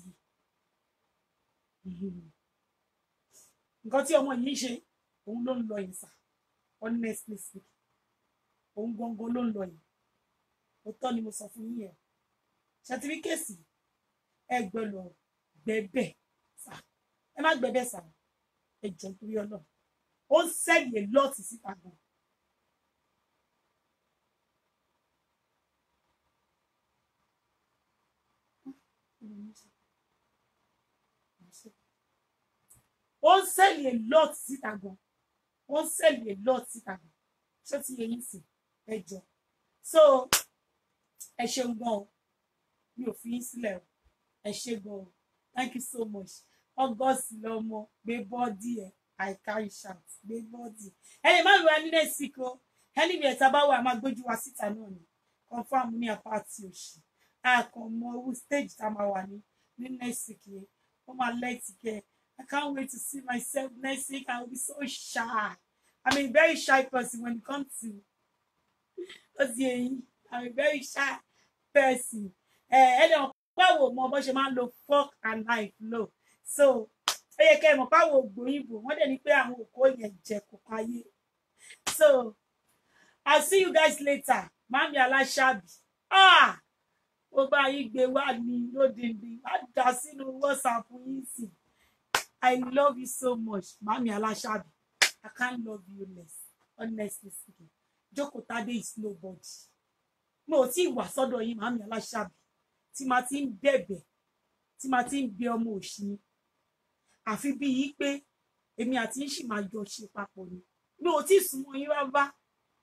yìí nǹkan tí ọmọ yìí ń ṣe òun ló ń lọ yìí sà honestly speaking òun gangan ló ń lọ yìí òótọ́ ni mo sọ fún yín yẹn ṣàtìfíkèsì ẹ gbọ́dọ̀ gbẹ̀bẹ̀ sà ẹ má gbẹ̀bẹ̀ sà ẹ jọ torí Ọlọ́run ó ń sẹ́ẹ̀lì lọ́ọ̀tì síta gan. ó ń sẹ́ẹ̀lì lọ́ọ̀tì síta gan ó ń sẹ́ẹ̀lì lọ́ọ̀tì síta gan ṣé ti yẹ yín sí ẹ jọ so ẹ ṣeun gan o mi ò fi yín sílẹ̀ o ẹ ṣe gan o thank you so much August lọmọ gbé bọ́ọ̀dì ẹ̀ I carry shout gbé bọ́ọ̀dì ẹ̀yìn má wíwá nílẹ̀ síkò ẹni bí ẹ̀ta bá wà máa gbójú wa síta náà ni confam ní apáàtì òṣì àkànmọ́ owó stage tá a máa wà ní next week yẹn ó máa lẹ́ẹ̀tì kẹ́ I can't wait to see myself next week. I will be so shy. I'm a very shy person when it comes to I'm a very shy person. Ẹni báwo mọ bó ṣe máa ń lo fork and knife lò. So, ó yẹ kẹ́ mọ̀ báwo ògbóyìnbó. Wọ́n dẹ̀ ní pé àwọn òkó yẹn jẹ kókó ayé. So, I'll see you guys later. Mami Alashabi. Ó bá yín gbé wá ní lódìndín. Wá dá sínú WhatsApp yín sí. I love you so much, Mami Alashabi. I can't love you less, honestly speaking. Joko Tade is nobody. Mo ti wà sọ́dọ̀ yín, Mami Alashabi. Tí ma ti ń bẹ̀bẹ̀, tí ma ti ń bẹ ọmọ òṣì. Àfi bí yí pé èmi àti yín sì máa jọ ṣe papọ̀ ni. Mo ti súnmọ́ yín rárá.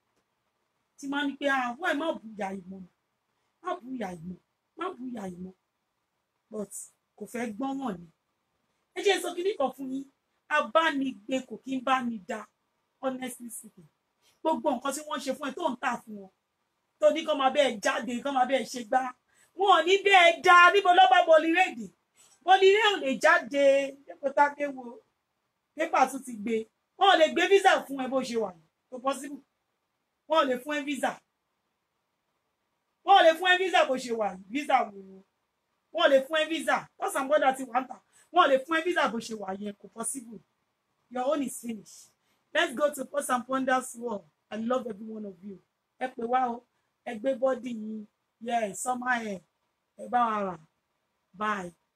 Tí ma ní pé àwọn ẹ̀ má bùyà ìmọ̀. Má bùyà ìmọ̀. Má bùyà ìmọ̀. But kò fẹ́ gbọ́ràn ni. Ẹ jẹ́ sọ kíní kan fún yín abánigbe kò kí n bá mi dá honestly speaking gbogbo nǹkan tí wọ́n ṣe fún ẹ tó ń tà fún wọn tó ní kó máa bẹ́ẹ̀ jáde kó máa bẹ́ẹ̀ ṣe gbá wọn ò ní bẹ́ẹ̀ dá níbo lọ́ba bọ́lírèdè bọ́lírè ò lè jáde dépò táké wo pépà tún ti gbé wọn ò lè gbé visa fún ẹ bó ṣe wà tó possible wọn ò lè fún ẹ visa wọn ò lè fún ẹ visa bó ṣe wà visa wo wọn ò lè fún ẹ visa lọ́sàn-án gbọ́dọ̀ ti wà ń tà wọn ò lè fún ẹ visa bó ṣe wà yẹn kò possible your own is finished let's go to Post and Ponders world I love every one of you ẹ pè wá o ẹ gbé bọ́dì yín yẹ sọ́mà ẹ bá wa rà bye.